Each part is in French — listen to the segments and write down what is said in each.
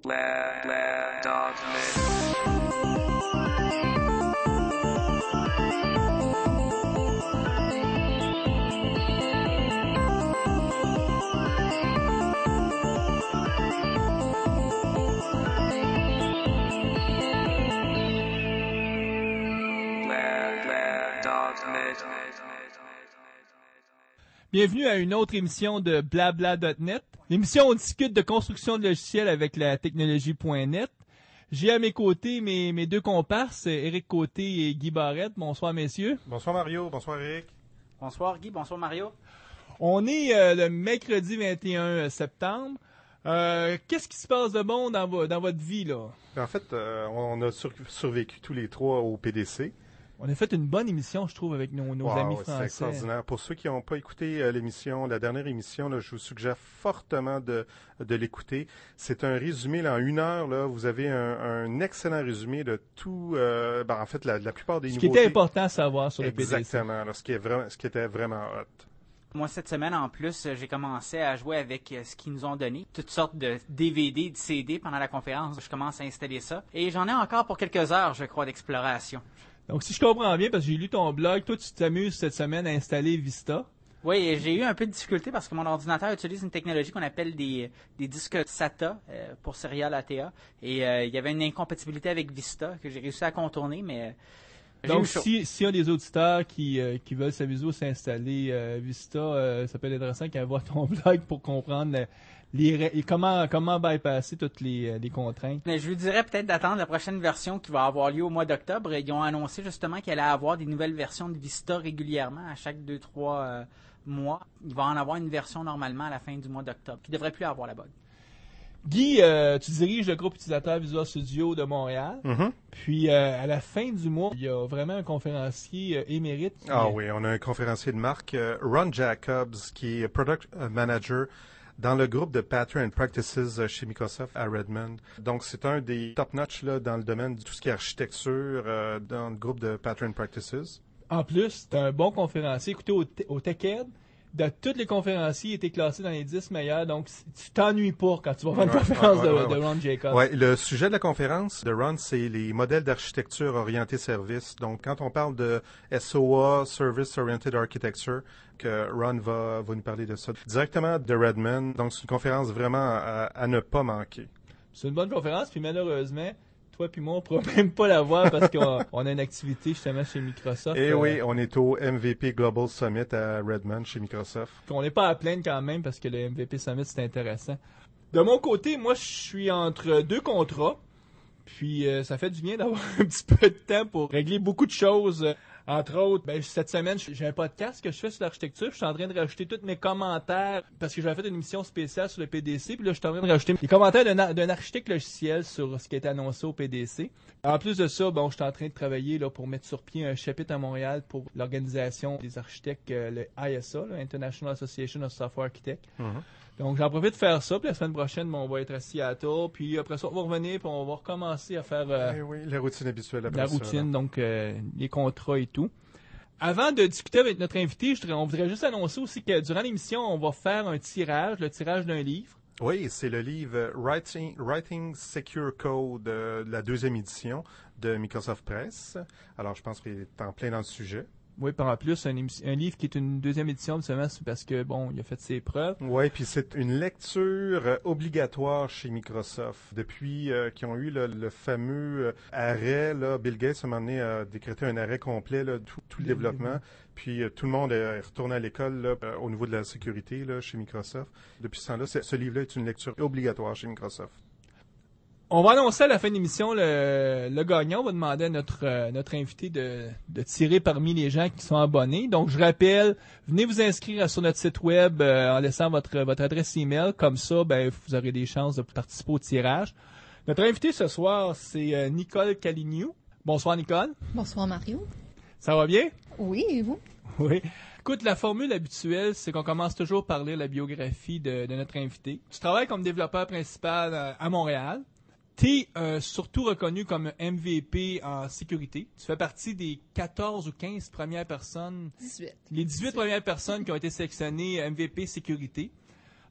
Bienvenue à une autre émission de Blabla.net. L'émission où on discute de construction de logiciels avec la technologie.net. J'ai à mes côtés mes deux comparses, Éric Côté et Guy Barrette. Bonsoir, messieurs. Bonsoir Mario, bonsoir Éric. Bonsoir Guy, bonsoir Mario. On est le mercredi 21 septembre. Qu'est-ce qui se passe de bon dans votre vie, là? En fait, on a survécu tous les trois au PDC. On a fait une bonne émission, je trouve, avec nos amis français. C'est extraordinaire. Pour ceux qui n'ont pas écouté l'émission, la dernière émission, là, je vous suggère fortement de l'écouter. C'est un résumé, là, en 1 heure, là, vous avez un excellent résumé de tout, en fait, la plupart des nouveautés. Ce qui était important à savoir sur le PDC. Exactement, là, ce qui était vraiment hot. Moi, cette semaine, en plus, j'ai commencé à jouer avec ce qu'ils nous ont donné. Toutes sortes de DVD, de CD pendant la conférence. Je commence à installer ça. Et j'en ai encore pour quelques heures, je crois, d'exploration. Donc, si je comprends bien, parce que j'ai lu ton blog, toi, tu t'amuses cette semaine à installer Vista. Oui, j'ai eu un peu de difficulté parce que mon ordinateur utilise une technologie qu'on appelle des disques SATA pour Serial ATA. Et il y avait une incompatibilité avec Vista que j'ai réussi à contourner, mais... Donc, s'il y a des auditeurs qui veulent s'amuser ou s'installer Vista, ça peut être intéressant qu'ils voient ton blog pour comprendre comment bypasser toutes les contraintes. Mais je vous dirais peut-être d'attendre la prochaine version qui va avoir lieu au mois d'octobre. Ils ont annoncé justement qu'il allait avoir des nouvelles versions de Vista régulièrement à chaque 2-3 mois. Il va en avoir une version normalement à la fin du mois d'octobre qui ne devrait plus avoir la bug. Guy, tu diriges le groupe utilisateur Visual Studio de Montréal. Mm-hmm. Puis, à la fin du mois, il y a vraiment un conférencier émérite. Oui, on a un conférencier de marque, Ron Jacobs, qui est Product Manager dans le groupe de Pattern and Practices chez Microsoft à Redmond. Donc, c'est un des top-notch là, dans le domaine de tout ce qui est architecture dans le groupe de Pattern and Practices. En plus, c'est un bon conférencier. Écoutez, au TechEd, de tous les conférenciers, il était classé dans les 10 meilleurs, donc tu t'ennuies pas quand tu vas voir une conférence de Ron Jacobs. Ouais, le sujet de la conférence de Ron, c'est les modèles d'architecture orientés service. Donc, quand on parle de SOA, Service Oriented Architecture, que Ron va nous parler de ça directement de Redmond. Donc, c'est une conférence vraiment à ne pas manquer. C'est une bonne conférence, puis malheureusement, toi puis moi, on ne pourra même pas la voir parce qu'on a une activité justement chez Microsoft. Et oui, on est au MVP Global Summit à Redmond chez Microsoft. On n'est pas à plaindre quand même parce que le MVP Summit, c'est intéressant. De mon côté, moi, je suis entre 2 contrats. Puis, ça fait du bien d'avoir un petit peu de temps pour régler beaucoup de choses. Entre autres, cette semaine, j'ai un podcast que je fais sur l'architecture. Je suis en train de rajouter tous mes commentaires parce que j'avais fait une émission spéciale sur le PDC. Puis là, je suis en train de rajouter les commentaires d'un architecte logiciel sur ce qui a été annoncé au PDC. En plus de ça, je suis en train de travailler là, pour mettre sur pied un chapitre à Montréal pour l'organisation des architectes, le ISA, là, International Association of Software Architects. Mm-hmm. Donc, j'en profite de faire ça. Puis la semaine prochaine, on va être à Seattle. Puis après ça, on va revenir. Puis on va recommencer à faire la routine habituelle. Après la routine, donc les contrats et tout. Avant de discuter avec notre invité, on voudrait juste annoncer aussi que durant l'émission, on va faire un tirage, le tirage d'un livre. Oui, c'est le livre Writing Secure Code, la 2e édition de Microsoft Press. Alors, je pense qu'il est en plein dans le sujet. Oui, par plus, un livre qui est une 2e édition, seulement parce que, il a fait ses preuves. Oui, puis c'est une lecture obligatoire chez Microsoft. Depuis qu'ils ont eu le fameux arrêt, là, Bill Gates, à un moment donné, a décrété un arrêt complet, là, tout le développement. Puis tout le monde est retourné à l'école là, au niveau de la sécurité là, chez Microsoft. Depuis ce temps-là, ce livre-là est une lecture obligatoire chez Microsoft. On va annoncer à la fin de l'émission le gagnant. On va demander à notre invité de tirer parmi les gens qui sont abonnés. Donc, je rappelle, venez vous inscrire sur notre site web en laissant votre adresse email. Comme ça, vous aurez des chances de participer au tirage. Notre invité ce soir, c'est Nicole Calignou. Bonsoir, Nicole. Bonsoir, Mario. Ça va bien? Oui, et vous? Oui. Écoute, la formule habituelle, c'est qu'on commence toujours par lire la biographie de notre invité. Tu travailles comme développeur principal à Montréal. Tu es surtout reconnu comme MVP en sécurité. Tu fais partie des 14 ou 15 premières personnes. 18. Les 18 premières personnes qui ont été sélectionnées MVP sécurité.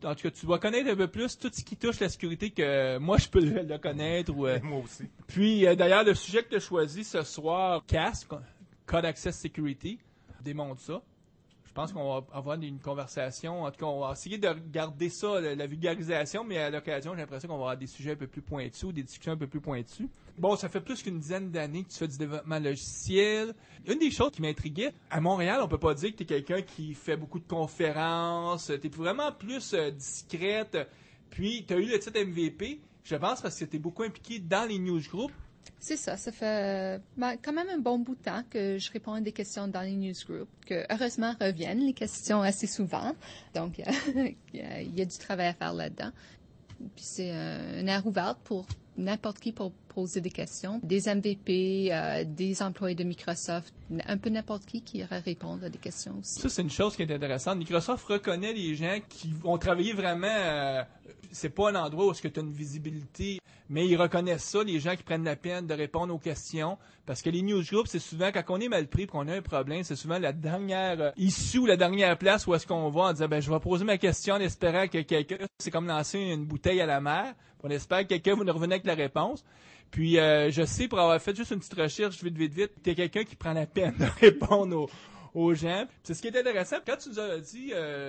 En tout cas, tu vas connaître un peu plus tout ce qui touche la sécurité que moi, je peux le connaître. Moi aussi. Puis, d'ailleurs, le sujet que tu as choisi ce soir, CAS, Code Access Security, démontre ça. Je pense qu'on va avoir une conversation. En tout cas, on va essayer de regarder ça, la vulgarisation, mais à l'occasion, j'ai l'impression qu'on va avoir des sujets un peu plus pointus, des discussions un peu plus pointues. Bon, ça fait plus qu'une dizaine d'années que tu fais du développement logiciel. Une des choses qui m'intriguait, à Montréal, on peut pas dire que tu es quelqu'un qui fait beaucoup de conférences. Tu es vraiment plus discrète. Puis, tu as eu le titre MVP, je pense, parce que tu es beaucoup impliqué dans les newsgroups. C'est ça fait quand même un bon bout de temps que je réponds à des questions dans les newsgroups, que heureusement reviennent les questions assez souvent. Donc, il y a du travail à faire là-dedans. Puis c'est une aire ouverte pour n'importe qui pour poser des questions. Des MVP, des employés de Microsoft, un peu n'importe qui irait répondre à des questions aussi. Ça, c'est une chose qui est intéressante. Microsoft reconnaît les gens qui vont travailler vraiment... c'est pas un endroit où est-ce que tu as une visibilité, mais ils reconnaissent ça, les gens qui prennent la peine de répondre aux questions. Parce que les newsgroups, c'est souvent, quand on est mal pris et qu'on a un problème, c'est souvent la dernière issue ou la dernière place où est-ce qu'on va en disant, je vais poser ma question en espérant que quelqu'un... C'est comme lancer une bouteille à la mer. On espère que quelqu'un va nous revenir avec la réponse. Puis, je sais, pour avoir fait juste une petite recherche vite, t'es quelqu'un qui prend la peine de répondre aux gens. C'est ce qui est intéressant. Quand tu nous as dit,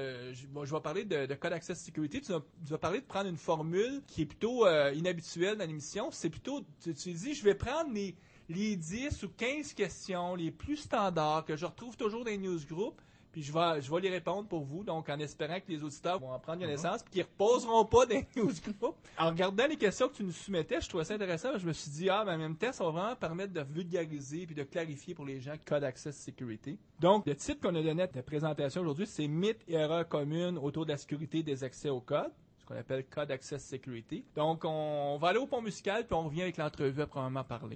je vais parler de Code Access Security, tu nous as parlé de prendre une formule qui est plutôt inhabituelle dans l'émission. C'est plutôt, tu dis, je vais prendre les 10 ou 15 questions les plus standards que je retrouve toujours dans les newsgroups, puis je vais les répondre pour vous, donc en espérant que les auditeurs vont en prendre connaissance, puis qu'ils ne reposeront pas dans les newsgroups. En regardant les questions que tu nous soumettais, je trouvais ça intéressant. Je me suis dit, mais en même temps, ça va vraiment permettre de vulgariser puis de clarifier pour les gens Code Access Security. Donc, le titre qu'on a donné à la présentation aujourd'hui, c'est Mythes et erreurs communes autour de la sécurité des accès au code, ce qu'on appelle Code Access Security. Donc, on va aller au pont musical, puis on revient avec l'entrevue à probablement parler.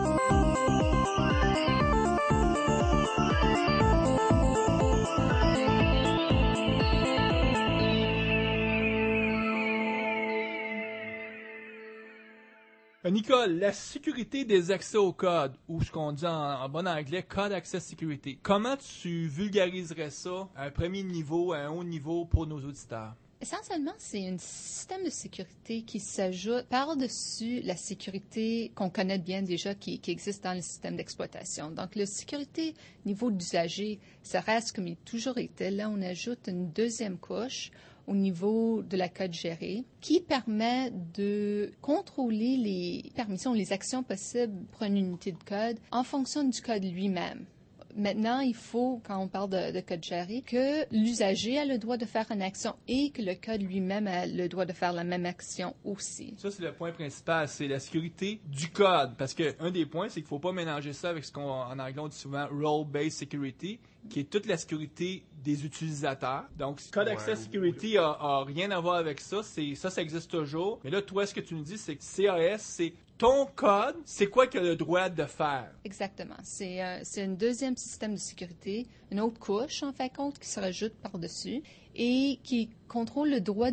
Nicole, la sécurité des accès au code, ou ce qu'on dit en bon anglais, Code Access Security. Comment tu vulgariserais ça à un premier niveau, à un haut niveau pour nos auditeurs? Essentiellement, c'est un système de sécurité qui s'ajoute par-dessus la sécurité qu'on connaît bien déjà qui existe dans le système d'exploitation. Donc, la sécurité niveau d'usager, ça reste comme il a toujours été. Là, on ajoute une deuxième couche au niveau de la code gérée qui permet de contrôler les permissions, les actions possibles pour une unité de code en fonction du code lui-même. Maintenant, il faut, quand on parle de code géré, que l'usager a le droit de faire une action et que le code lui-même a le droit de faire la même action aussi. Ça, c'est le point principal, c'est la sécurité du code. Parce qu'un des points, c'est qu'il ne faut pas mélanger ça avec ce qu'en anglais on dit souvent « role-based security », qui est toute la sécurité des utilisateurs. Donc, Code Access Security a rien à voir avec ça. Ça existe toujours. Mais là, toi, ce que tu nous dis, c'est que CAS, c'est ton code, c'est quoi qu'il a le droit de faire? Exactement. C'est un deuxième système de sécurité, une autre couche, en fait, compte, qui se rajoute par-dessus et qui contrôle les droits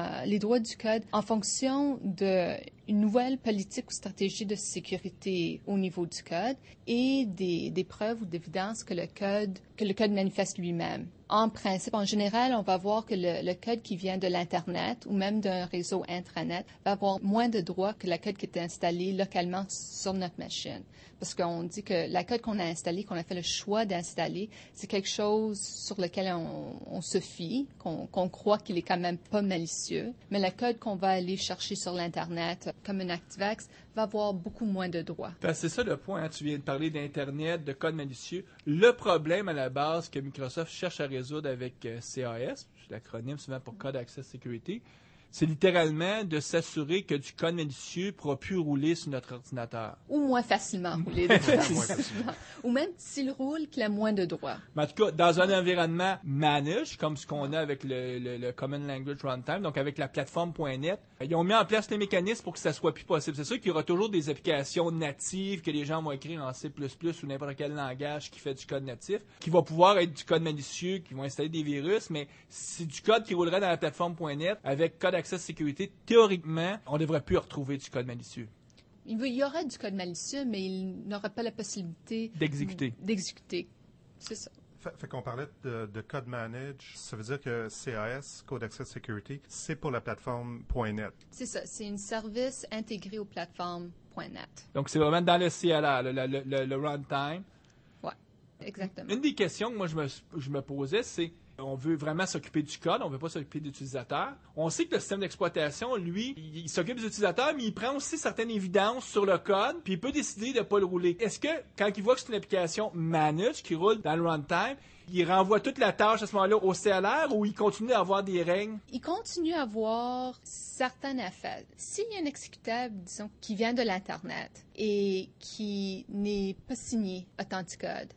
du code en fonction d'une nouvelle politique ou stratégie de sécurité au niveau du code et des preuves ou d'évidences que le code manifeste lui-même. En principe, en général, on va voir que le code qui vient de l'Internet ou même d'un réseau intranet va avoir moins de droits que le code qui est installé localement sur notre machine. Parce qu'on dit que le code qu'on a installé, qu'on a fait le choix d'installer, c'est quelque chose sur lequel on se fie, qu'on croit qu'il est quand même pas malicieux. Mais le code qu'on va aller chercher sur l'Internet, comme un ActiveX, va avoir beaucoup moins de droits. C'est ça le point. Tu viens de parler d'Internet, de code malicieux. Le problème à la base que Microsoft cherche à résoudre avec CAS, c'est l'acronyme souvent pour Code Access Security, c'est littéralement de s'assurer que du code malicieux ne pourra plus rouler sur notre ordinateur. Ou moins facilement rouler. Ou même s'il roule, qu'il a moins de droits. Mais en tout cas, dans un environnement managed, comme ce qu'on a avec le Common Language Runtime, donc avec la plateforme .NET, ils ont mis en place les mécanismes pour que ça soit plus possible. C'est sûr qu'il y aura toujours des applications natives que les gens vont écrire en C++ ou n'importe quel langage qui fait du code natif, qui va pouvoir être du code malicieux, qui vont installer des virus, mais c'est du code qui roulerait dans la plateforme .NET avec Code Access Security. Théoriquement, on ne devrait plus retrouver du code malicieux. Il y aurait du code malicieux, mais il n'aurait pas la possibilité d'exécuter. C'est ça. Fait qu'on parlait de Code Manage, ça veut dire que CAS, Code Access Security, c'est pour la plateforme .NET. C'est ça, c'est un service intégré aux plateformes .NET. Donc, c'est vraiment dans le CLR, le runtime. Ouais, exactement. Une des questions que moi, je me posais, c'est on veut vraiment s'occuper du code, on veut pas s'occuper des utilisateurs. On sait que le système d'exploitation, lui, il s'occupe des utilisateurs, mais il prend aussi certaines évidences sur le code, puis il peut décider de pas le rouler. Est-ce que, quand il voit que c'est une application manage qui roule dans le runtime, il renvoie toute la tâche à ce moment-là au CLR ou il continue à avoir des règles? Il continue à avoir certaines affaires. S'il y a un exécutable, disons, qui vient de l'Internet et qui n'est pas signé Authenticode,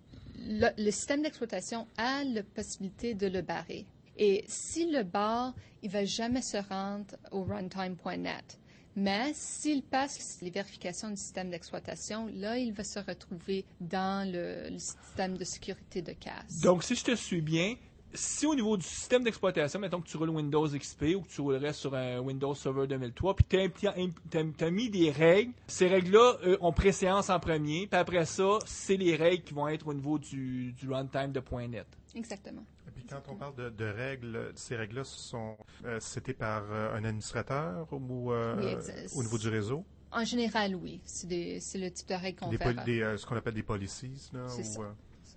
le système d'exploitation a la possibilité de le barrer. Et s'il le barre, il ne va jamais se rendre au runtime.net. Mais s'il passe les vérifications du système d'exploitation, là, il va se retrouver dans le système de sécurité de CAS. Donc, si je te suis bien, si au niveau du système d'exploitation, mettons que tu roules Windows XP ou que tu roulerais sur un Windows Server 2003, puis tu as mis des règles, ces règles-là ont préséance en premier, puis après ça, c'est les règles qui vont être au niveau du runtime de .NET. Exactement. Et puis quand on parle de règles, ces règles-là sont citées par un administrateur ou au niveau du réseau? En général, oui. C'est le type de règles qu'on fait. Ce qu'on appelle des policies, là? C'est ça.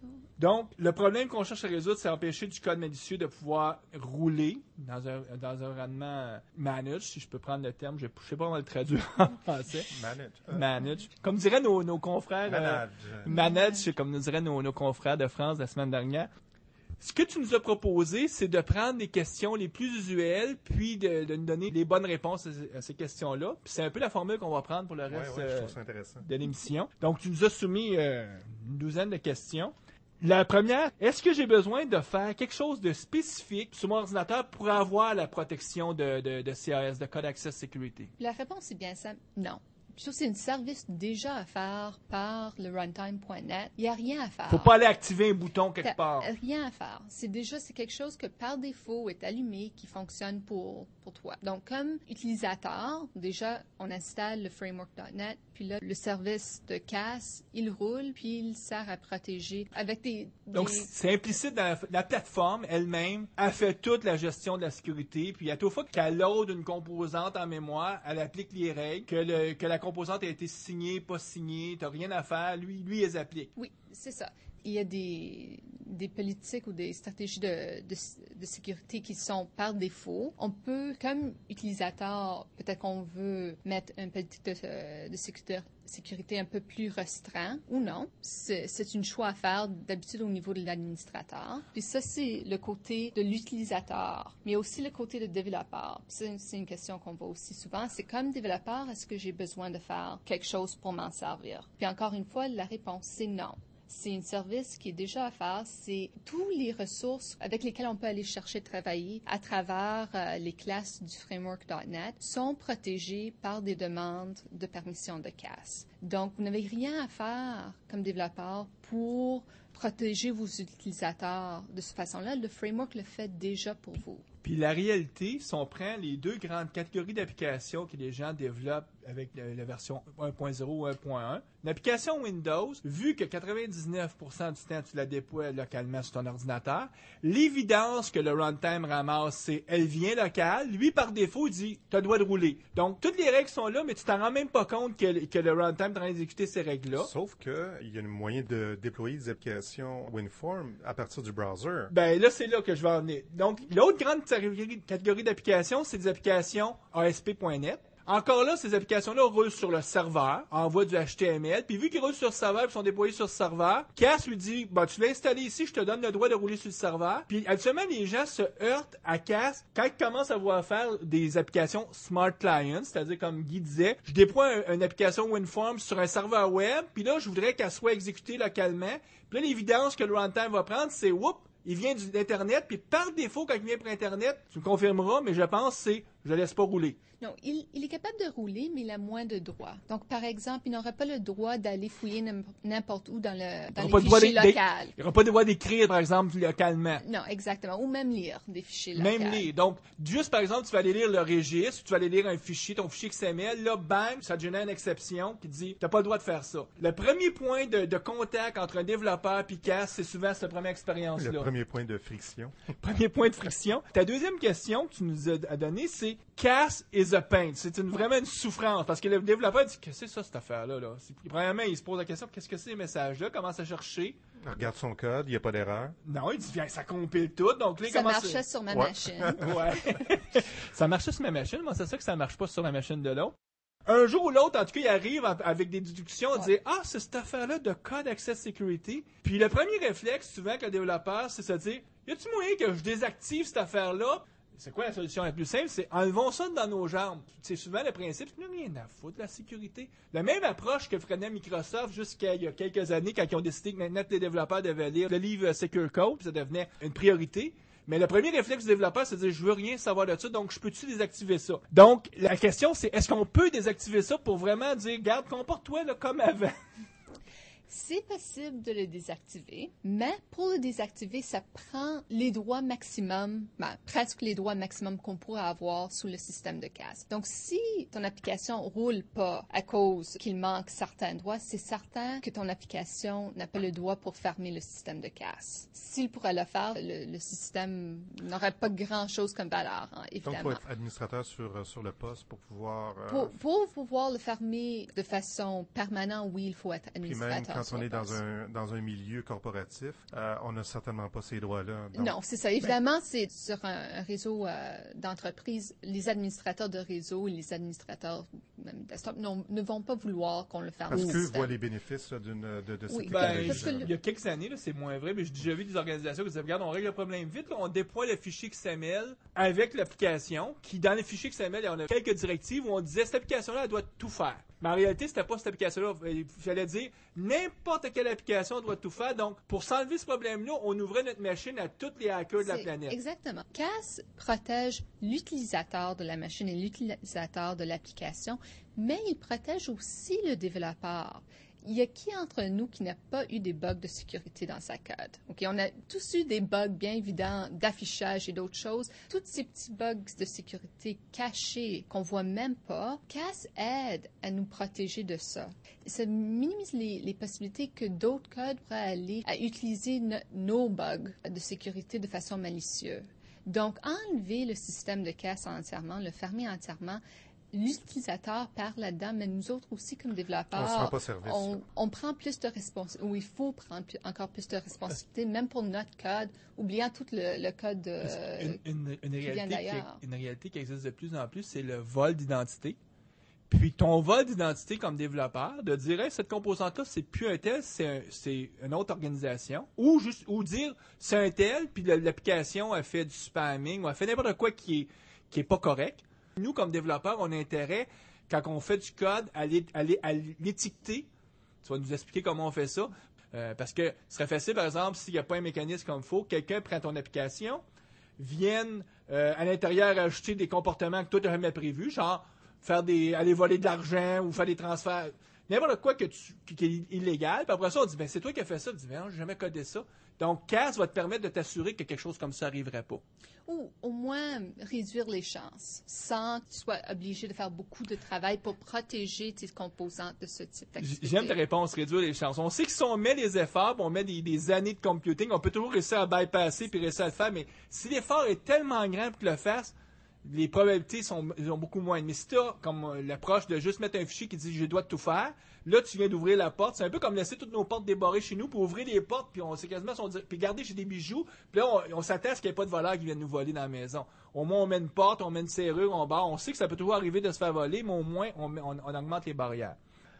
Donc, le problème qu'on cherche à résoudre, c'est empêcher du code malicieux de pouvoir rouler dans un environnement manage, si je peux prendre le terme. Je ne sais pas comment le traduire en français. Manage. Comme diraient nos confrères. Manage, comme nous diraient nos confrères de France la semaine dernière. Ce que tu nous as proposé, c'est de prendre les questions les plus usuelles, puis de nous donner les bonnes réponses à ces questions-là. Puis c'est un peu la formule qu'on va prendre pour le reste je trouve ça intéressant. De l'émission. Donc, tu nous as soumis une douzaine de questions. La première, est-ce que j'ai besoin de faire quelque chose de spécifique sur mon ordinateur pour avoir la protection de CAS, de Code Access Security? La réponse est bien simple, non. Puis c'est un service déjà à faire par le runtime.net. Il n'y a rien à faire. Faut pas aller activer un bouton quelque part. Rien à faire. C'est quelque chose que par défaut est allumé, qui fonctionne pour toi. Donc, comme utilisateur, déjà, on installe le framework.net, puis là, le service de CAS, il roule, puis il sert à protéger avec Donc, c'est implicite dans la plateforme elle-même, elle fait toute la gestion de la sécurité, puis à toute fois qu'elle load une composante en mémoire, elle applique les règles, que la composante a été signée, pas signée, t'as rien à faire, lui, il les applique. Oui, c'est ça. Il y a des politiques ou des stratégies de sécurité qui sont par défaut. On peut, comme utilisateur, peut-être qu'on veut mettre une politique de sécurité un peu plus restreint ou non. C'est une choix à faire d'habitude au niveau de l'administrateur. Puis ça, c'est le côté de l'utilisateur, mais aussi le côté de développeur. C'est une question qu'on voit aussi souvent. C'est comme développeur, est-ce que j'ai besoin de faire quelque chose pour m'en servir? Puis encore une fois, la réponse, c'est non. C'est un service qui est déjà à faire. C'est toutes les ressources avec lesquelles on peut aller chercher travailler à travers les classes du framework.net sont protégées par des demandes de permission de CAS. Donc, vous n'avez rien à faire comme développeur pour protéger vos utilisateurs de cette façon-là. Le framework le fait déjà pour vous. Puis la réalité, si on prend les deux grandes catégories d'applications que les gens développent avec la version 1.0 ou 1.1, l'application Windows, vu que 99% du temps tu la déploies localement sur ton ordinateur, l'évidence que le runtime ramasse, c'est elle vient locale. Lui, par défaut, il dit tu as le droit de rouler. Donc, toutes les règles sont là, mais tu t'en rends même pas compte que le runtime est en train d'exécuter ces règles-là. Sauf qu'il y a un moyen de déployer des applications WinForm à partir du browser. Ben là, c'est là que je vais en venir. Donc, l'autre grande catégorie d'applications, c'est des applications ASP.NET. Encore là, ces applications-là roulent sur le serveur, envoient du HTML, puis vu qu'ils roulent sur le serveur et sont déployés sur le serveur, CAS lui dit, tu l'as installé ici, je te donne le droit de rouler sur le serveur. Puis habituellement, les gens se heurtent à CAS quand ils commencent à vouloir faire des applications Smart Client, c'est-à-dire comme Guy disait, je déploie une application WinForm sur un serveur web, puis là, je voudrais qu'elle soit exécutée localement. Puis là, l'évidence que le runtime va prendre, c'est, il vient d'Internet, puis par défaut, quand il vient pour Internet, tu me confirmeras, mais je pense que c'est je le laisse pas rouler. Non, il est capable de rouler, mais il a moins de droits. Donc, par exemple, il n'aurait pas le droit d'aller fouiller n'importe où dans les fichiers locaux. Il n'aura pas le droit d'écrire, par exemple, localement. Non, exactement. Ou même lire des fichiers locaux. Même lire. Donc, juste par exemple, tu vas aller lire le registre, tu vas aller lire un fichier, ton fichier XML, là, bang, ça te génère une exception qui dit, t'as pas le droit de faire ça. Le premier point de contact entre un développeur et CAS, c'est souvent cette première expérience-là. Le premier point de friction. Premier point de friction. Ta deuxième question que tu nous as donnée, c'est CAS is a pain. C'est vraiment une souffrance parce que le développeur dit, qu'est-ce que c'est ça, cette affaire-là? Là? Premièrement, il se pose la question, qu'est-ce que c'est, ces messages-là? Commence à chercher. Il regarde son code, il n'y a pas d'erreur. Non, il dit, viens, ça compile tout. Donc, là, ça marchait sur ma machine. Ouais. Ça marchait sur ma machine, moi, c'est ça que ça marche pas sur la machine de l'autre. Un jour ou l'autre, en tout cas, il arrive avec des déductions, il dit « Ah, c'est cette affaire-là de code access security. » Puis le premier réflexe, souvent, qu'un développeur, c'est de se dire « Y a-t-il moyen que je désactive cette affaire-là? » C'est quoi la solution la plus simple? C'est enlevons ça dans nos jambes. C'est souvent le principe, c'est rien à foutre de la sécurité. La même approche que prenait Microsoft jusqu'à il y a quelques années, quand ils ont décidé que maintenant les développeurs devaient lire le livre Secure Code, puis ça devenait une priorité. Mais le premier réflexe du développeur, c'est de dire, je veux rien savoir de ça, donc je peux-tu désactiver ça? Donc, la question, c'est, est-ce qu'on peut désactiver ça pour vraiment dire, garde, comporte-toi là, comme avant? C'est possible de le désactiver, mais pour le désactiver, ça prend les droits maximum, presque les droits maximum qu'on pourrait avoir sous le système de CAS. Donc, si ton application roule pas à cause qu'il manque certains droits, c'est certain que ton application n'a pas le droit pour fermer le système de CAS. S'il pourrait le faire, le système n'aurait pas grand-chose comme valeur, hein, évidemment. Donc, il faut être administrateur sur le poste pour pouvoir... Pour pouvoir le fermer de façon permanente, oui, il faut être administrateur. Quand on est dans un milieu corporatif, on n'a certainement pas ces droits-là. Donc... Non, c'est ça. Évidemment, c'est sur un réseau d'entreprise, les administrateurs de réseau et les administrateurs même desktop ne vont pas vouloir qu'on le ferme. Parce qu'eux voient les bénéfices de cette technologie. Il y a quelques années, là, c'est moins vrai, mais j'ai déjà vu des organisations qui disaient, regarde, on règle le problème vite, là, on déploie le fichier XML avec l'application, qui dans le fichier XML, on a quelques directives où on disait, cette application-là, elle doit tout faire. Mais en réalité, c'était pas cette application-là. Il fallait dire, n'importe quelle application doit tout faire. Donc, pour s'enlever ce problème-là, on ouvrait notre machine à tous les hackers de la planète. Exactement. CAS protège l'utilisateur de la machine et l'utilisateur de l'application, mais il protège aussi le développeur. Il y a qui entre nous qui n'a pas eu des bugs de sécurité dans sa code? OK, on a tous eu des bugs bien évidents d'affichage et d'autres choses. Tous ces petits bugs de sécurité cachés qu'on voit même pas, CAS aide à nous protéger de ça. Ça minimise les possibilités que d'autres codes pourraient aller à utiliser nos bugs de sécurité de façon malicieuse. Donc, enlever le système de CAS entièrement, le fermer entièrement, l'utilisateur perd là-dedans, mais nous autres aussi, comme développeurs, on se rend pas service. On prend plus de responsabilité, ou il faut prendre encore plus de responsabilité, même pour notre code, oubliant tout le code qui vient d'ailleurs. Une réalité qui existe de plus en plus, c'est le vol d'identité. Puis ton vol d'identité comme développeur, de dire hey, cette composante-là, c'est plus un tel, c'est une autre organisation. Ou dire c'est un tel, puis l'application a fait du spamming, ou a fait n'importe quoi qui est pas correct. Nous, comme développeurs, on a intérêt, quand on fait du code, à l'étiqueter. Tu vas nous expliquer comment on fait ça. Parce que ce serait facile, par exemple, s'il n'y a pas un mécanisme comme il faut, quelqu'un prend ton application, vienne à l'intérieur ajouter des comportements que toi, tu n'as jamais prévus, genre aller voler de l'argent ou faire des transferts, n'importe quoi qui est illégal. Puis après ça, on dit, c'est toi qui as fait ça. Tu dis, j'ai jamais codé ça. Donc, CAS va te permettre de t'assurer que quelque chose comme ça n'arriverait pas. Ou au moins réduire les chances, sans que tu sois obligé de faire beaucoup de travail pour protéger tes composantes de ce type d'activité. J'aime ta réponse, réduire les chances. On sait que si on met les efforts, on met des années de computing, on peut toujours réussir à bypasser puis réussir à le faire, mais si l'effort est tellement grand pour que le fasse, les probabilités sont beaucoup moins. Mais si tu as comme l'approche de juste mettre un fichier qui dit « je dois tout faire », là, tu viens d'ouvrir la porte. C'est un peu comme laisser toutes nos portes débarrées chez nous pour ouvrir les portes, puis on sait quasiment puis garder chez des bijoux, puis là, on s'attend à ce qu'il n'y ait pas de voleurs qui viennent nous voler dans la maison. Au moins, on met une porte, on met une serrure, on barre. On sait que ça peut toujours arriver de se faire voler, mais au moins, on augmente les barrières.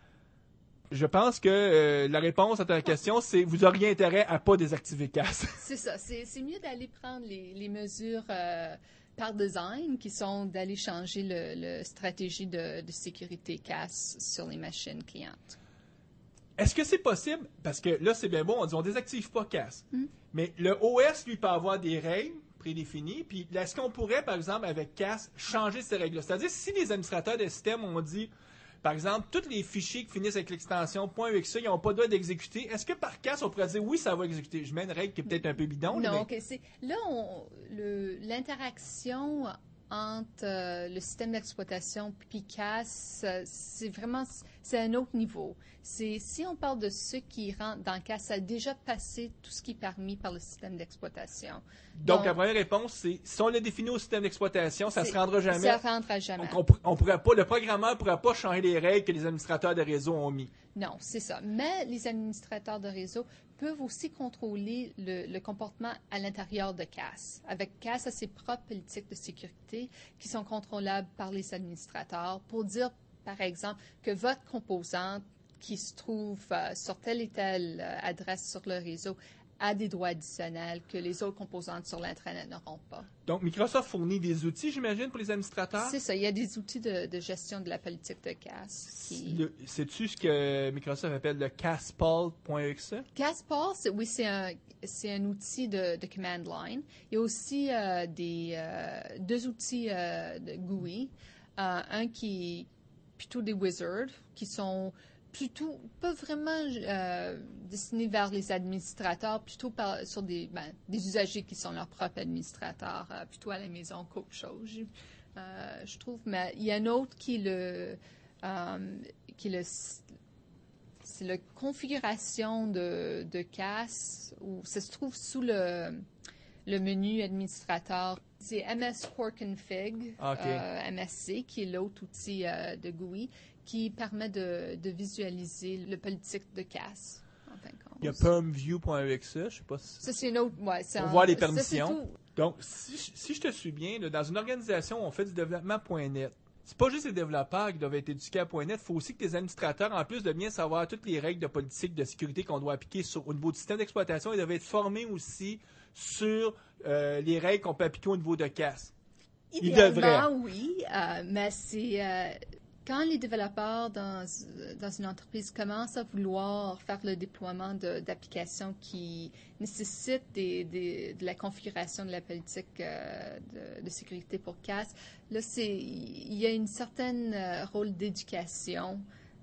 Je pense que la réponse à ta question, c'est vous auriez intérêt à pas désactiver CAS. C'est ça. C'est mieux d'aller prendre les mesures par design qui sont d'aller changer le stratégie de sécurité CAS sur les machines clientes. Est-ce que c'est possible? Parce que là, c'est bien bon, on dit on désactive pas CAS. Mais le OS, lui, peut avoir des règles prédéfinies. Puis est-ce qu'on pourrait, par exemple, avec CAS, changer ces règles-là? C'est-à-dire, si les administrateurs de système ont dit, par exemple, tous les fichiers qui finissent avec l'extension .exe, ils n'ont pas le droit d'exécuter, est-ce que par CAS, on pourrait dire, oui, ça va exécuter? Je mets une règle qui est peut-être un peu bidon. Non, mais... OK. Là, l'interaction entre le système d'exploitation puis CAS, c'est un autre niveau. Si on parle de ceux qui rentrent dans CAS, ça a déjà passé tout ce qui est permis par le système d'exploitation. Donc, la première réponse, c'est si on le définit au système d'exploitation, ça ne se rendra jamais. Ça ne se rendra jamais. Donc, on pourrait pas, le programmeur ne pourra pas changer les règles que les administrateurs de réseau ont mis. Non, c'est ça. Mais les administrateurs de réseau peuvent aussi contrôler le comportement à l'intérieur de CAS. Avec CAS, a ses propres politiques de sécurité qui sont contrôlables par les administrateurs pour dire, par exemple, que votre composante qui se trouve sur telle et telle adresse sur le réseau a des droits additionnels que les autres composantes sur l'Intranet n'auront pas. Donc, Microsoft fournit des outils, j'imagine, pour les administrateurs? C'est ça. Il y a des outils de gestion de la politique de CAS. C'est-tu ce que Microsoft appelle le caspal.exe? Caspal, oui, c'est un outil de command line. Il y a aussi deux outils de GUI. Un qui est plutôt des wizards, qui sont plutôt pas vraiment destinés vers les administrateurs, plutôt sur des usagers qui sont leurs propres administrateurs, plutôt à la maison qu'autre chose, je trouve. Mais il y a un autre c'est la configuration de CAS, où ça se trouve sous le menu administrateur. C'est MS Core Config, MSC, qui est l'autre outil de GUI, qui permet de visualiser le politique de CAS. En fin de compte. Il y a permview.exe, je ne sais pas si... Ça, c'est une autre... Ouais, pour voir les permissions. Ça, donc, si je te suis bien, là, dans une organisation où on fait du développement .NET, c'est pas juste les développeurs qui doivent être éduqués à .NET, il faut aussi que les administrateurs, en plus de bien savoir toutes les règles de politique de sécurité qu'on doit appliquer au niveau du système d'exploitation, ils doivent être formés aussi sur les règles qu'on peut appliquer au niveau de CAS. Idéalement, oui, mais c'est... quand les développeurs dans une entreprise commencent à vouloir faire le déploiement d'applications qui nécessitent de la configuration de la politique de sécurité pour CAS, là, il y a une certaine rôle d'éducation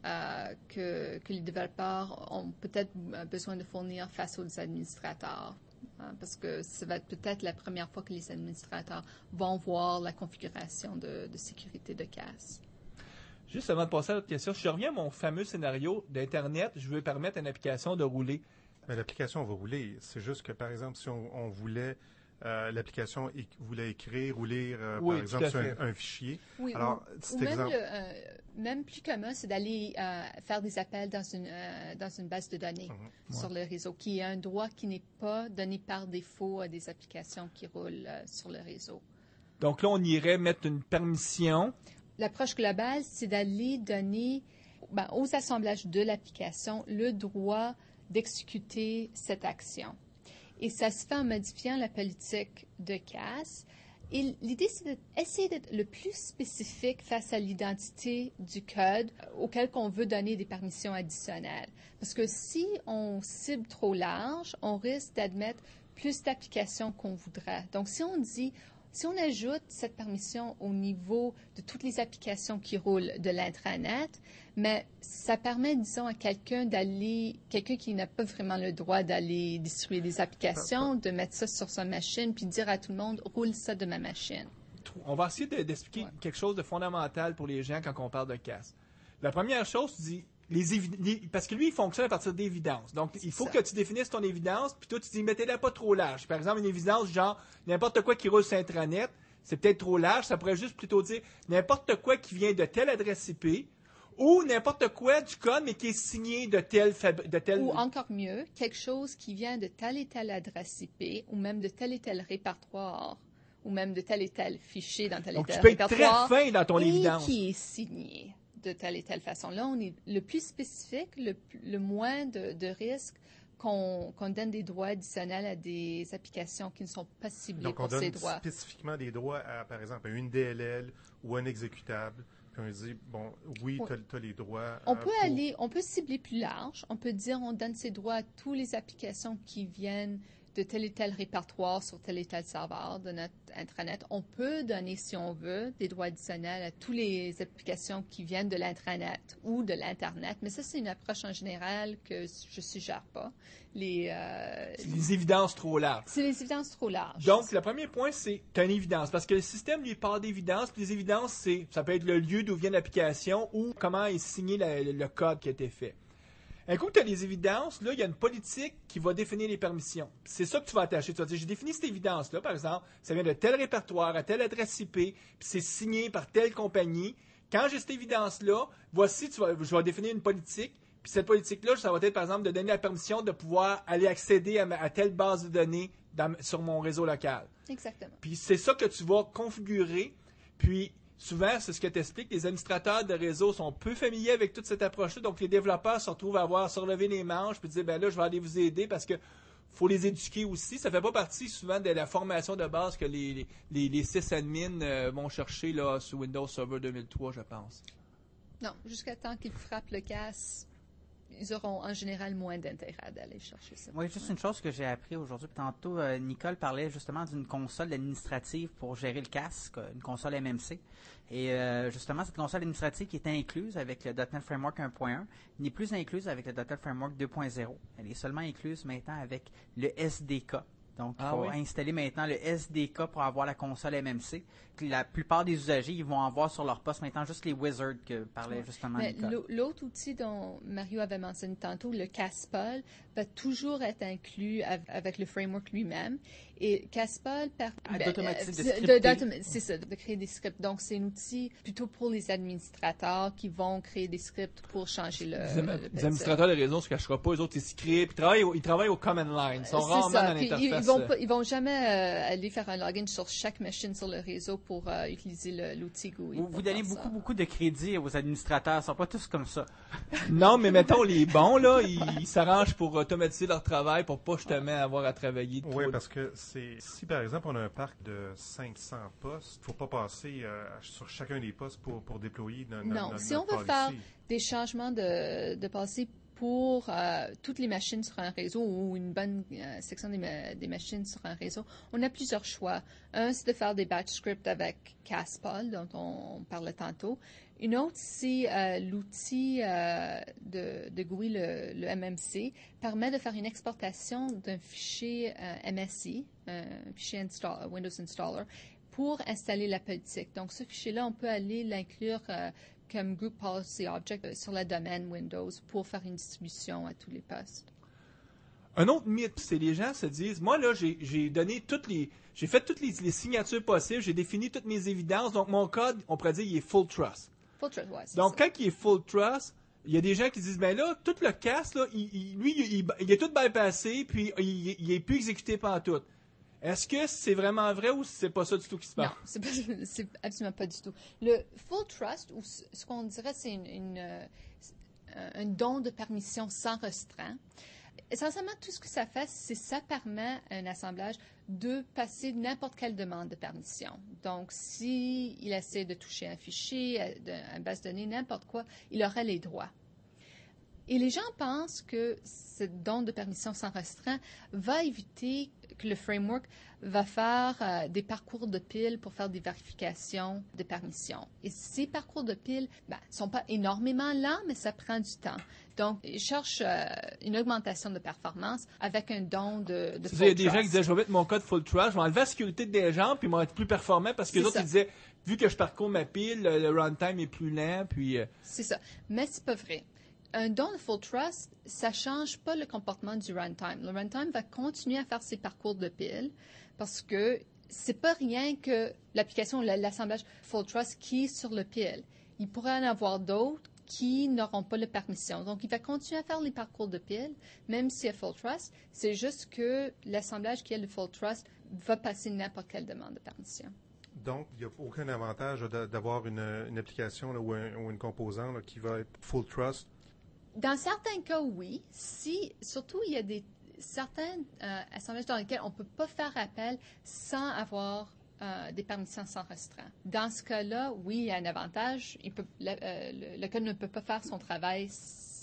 que les développeurs ont peut-être besoin de fournir face aux administrateurs. Parce que ça va être peut-être la première fois que les administrateurs vont voir la configuration de sécurité de CAS. Juste avant de passer à l'autre question, je reviens à mon fameux scénario d'Internet. Je veux permettre à une application de rouler. Mais l'application va rouler. C'est juste que, par exemple, si on voulait, l'application voulait écrire ou lire, par exemple, sur un fichier. Oui, alors, ou même, même plus commun, c'est d'aller faire des appels dans une base de données sur le réseau, qui est un droit qui n'est pas donné par défaut à des applications qui roulent sur le réseau. Donc là, on irait mettre une permission. L'approche globale, c'est d'aller donner aux assemblages de l'application le droit d'exécuter cette action. Et ça se fait en modifiant la politique de CAS. Et l'idée, c'est d'essayer d'être le plus spécifique face à l'identité du code auquel on veut donner des permissions additionnelles. Parce que si on cible trop large, on risque d'admettre plus d'applications qu'on voudrait. Donc, si on ajoute cette permission au niveau de toutes les applications qui roulent de l'intranet, mais ça permet, disons, à quelqu'un qui n'a pas vraiment le droit d'aller distribuer des applications, de mettre ça sur sa machine, puis dire à tout le monde, roule ça de ma machine. On va essayer d'expliquer quelque chose de fondamental pour les gens quand on parle de CAS. La première chose, tu dis, parce que lui, il fonctionne à partir d'évidences. Donc, il faut que tu définisses ton évidence, puis toi, tu dis, mettez-la pas trop large. Par exemple, une évidence genre, n'importe quoi qui roule sur Intranet, c'est peut-être trop large. Ça pourrait juste plutôt dire, n'importe quoi qui vient de telle adresse IP, ou n'importe quoi du code, mais qui est signé de tel... Ou encore mieux, quelque chose qui vient de telle et telle adresse IP, ou même de tel et tel répertoire, ou même de tel et tel fichier dans tel et tel répertoire. Donc, tu peux être très fin dans ton évidence. Qui est signé de telle et telle façon. Là, on est le plus spécifique, le moins de risques qu'on donne des droits additionnels à des applications qui ne sont pas ciblées pour ces droits. Donc, on donne spécifiquement des droits à, par exemple, à une DLL ou un exécutable. Puis on dit, bon, oui, tu as les droits. On peut cibler plus large. On peut dire, on donne ces droits à toutes les applications qui viennent de tel et tel répertoire sur tel et tel serveur de notre intranet. On peut donner, si on veut, des droits additionnels à toutes les applications qui viennent de l'intranet ou de l'Internet, mais ça, c'est une approche en général que je suggère pas. C'est les évidences trop larges. C'est les évidences trop larges. Donc, le premier point, c'est tu as une évidence. Parce que le système, lui, part d'évidence. Puis les évidences, ça peut être le lieu d'où vient l'application ou comment est signé le code qui a été fait. Un coup que tu as les évidences, là, il y a une politique qui va définir les permissions. C'est ça que tu vas attacher. Tu vas dire, j'ai défini cette évidence-là, par exemple, ça vient de tel répertoire, à telle adresse IP, puis c'est signé par telle compagnie. Quand j'ai cette évidence-là, voici, je vais définir une politique. Puis cette politique-là, ça va être, par exemple, de donner la permission de pouvoir aller accéder à telle base de données sur mon réseau local. Exactement. Puis c'est ça que tu vas configurer. Puis souvent, c'est ce que t'expliques, les administrateurs de réseau sont peu familiers avec toute cette approche-là. Donc les développeurs se retrouvent à se relever les manches puis dire, ben là, je vais aller vous aider parce que faut les éduquer aussi. Ça fait pas partie souvent de la formation de base que les sysadmins vont chercher là, sous Windows Server 2003, je pense. Non, jusqu'à temps qu'ils frappent le casse, ils auront en général moins d'intérêt d'aller chercher ça. Oui, juste une chose que j'ai appris aujourd'hui. Tantôt, Nicole parlait justement d'une console administrative pour gérer le casque, une console MMC. Et justement, cette console administrative qui est incluse avec le .NET Framework 1.1 n'est plus incluse avec le .NET Framework 2.0. Elle est seulement incluse maintenant avec le SDK. Donc, il faut installer maintenant le SDK pour avoir la console MMC. La plupart des usagers, ils vont avoir sur leur poste maintenant juste les wizards que parlait justement Nicole. L'autre outil dont Mario avait mentionné tantôt, le Caspol, va toujours être inclus avec le framework lui-même. Et Caspol permet de créer des scripts. Donc, c'est un outil plutôt pour les administrateurs qui vont créer des scripts pour changer le les administrateurs de réseau ne se cachera pas. Eux autres, ils scriptent. Ils travaillent au command line. Ils sont rarement dans l'interface. Ils vont jamais aller faire un login sur chaque machine sur le réseau pour utiliser l'outil GUI. Vous donnez beaucoup de crédit aux administrateurs. Ils ne sont pas tous comme ça. Non, mais mettons, les bons, là, ils s'arrangent pour automatiser leur travail pour pas justement avoir à travailler. Oui, parce que si par exemple on a un parc de 500 postes, il ne faut pas passer sur chacun des postes pour déployer notre si on veut faire des changements de passé pour toutes les machines sur un réseau ou une bonne section des machines sur un réseau, on a plusieurs choix. Un, c'est de faire des batch scripts avec Caspol, dont on parlait tantôt. Une autre, c'est l'outil de GUI, le MMC, permet de faire une exportation d'un fichier MSI, un fichier Windows Installer, pour installer la politique. Donc, ce fichier-là, on peut aller l'inclure comme Group Policy Object sur la domaine Windows pour faire une distribution à tous les postes. Un autre mythe, c'est les gens se disent, moi là, j'ai fait toutes les signatures possibles, j'ai défini toutes mes évidences, donc mon code, on pourrait dire, il est full trust. Full trust, ouais, c'est donc ça. Quand il est full trust, il y a des gens qui disent, ben là, tout le casse, là, il est tout bypassé, puis il est plus exécuté pantoute. Est-ce que c'est vraiment vrai ou c'est pas ça du tout qui se passe? Non, c'est absolument pas du tout. Le full trust, ou ce qu'on dirait, c'est un don de permission sans restreint. Essentiellement, tout ce que ça fait, c'est ça permet à un assemblage de passer n'importe quelle demande de permission. Donc, s'il essaie de toucher un fichier, une base de données, n'importe quoi, il aurait les droits. Et les gens pensent que ce don de permission sans restreint va éviter que le framework va faire des parcours de pile pour faire des vérifications de permission. Et ces parcours de pile ne sont pas énormément lents, mais ça prend du temps. Donc, ils cherchent une augmentation de performance avec un don de full trust. Il y a des gens qui disaient, je vais mettre mon code full trust, je vais enlever la sécurité des gens, puis ils vont être plus performants parce que les autres, ils disaient, vu que je parcours ma pile, le runtime est plus lent, puis... C'est ça. Mais c'est pas vrai. Un don de full trust, ça change pas le comportement du runtime. Le runtime va continuer à faire ses parcours de pile parce que c'est pas rien que l'application, l'assemblage full trust qui est sur le pile. Il pourrait en avoir d'autres qui n'auront pas la permission. Donc, il va continuer à faire les parcours de pile, même s'il y a full trust. C'est juste que l'assemblage qui a le full trust va passer n'importe quelle demande de permission. Donc, il n'y a aucun avantage d'avoir une application là, ou une composante là, qui va être full trust. Dans certains cas, oui. Surtout, il y a certains assemblages dans lesquels on ne peut pas faire appel sans avoir des permissions sans restreint. Dans ce cas-là, oui, il y a un avantage. Le code ne peut pas faire son travail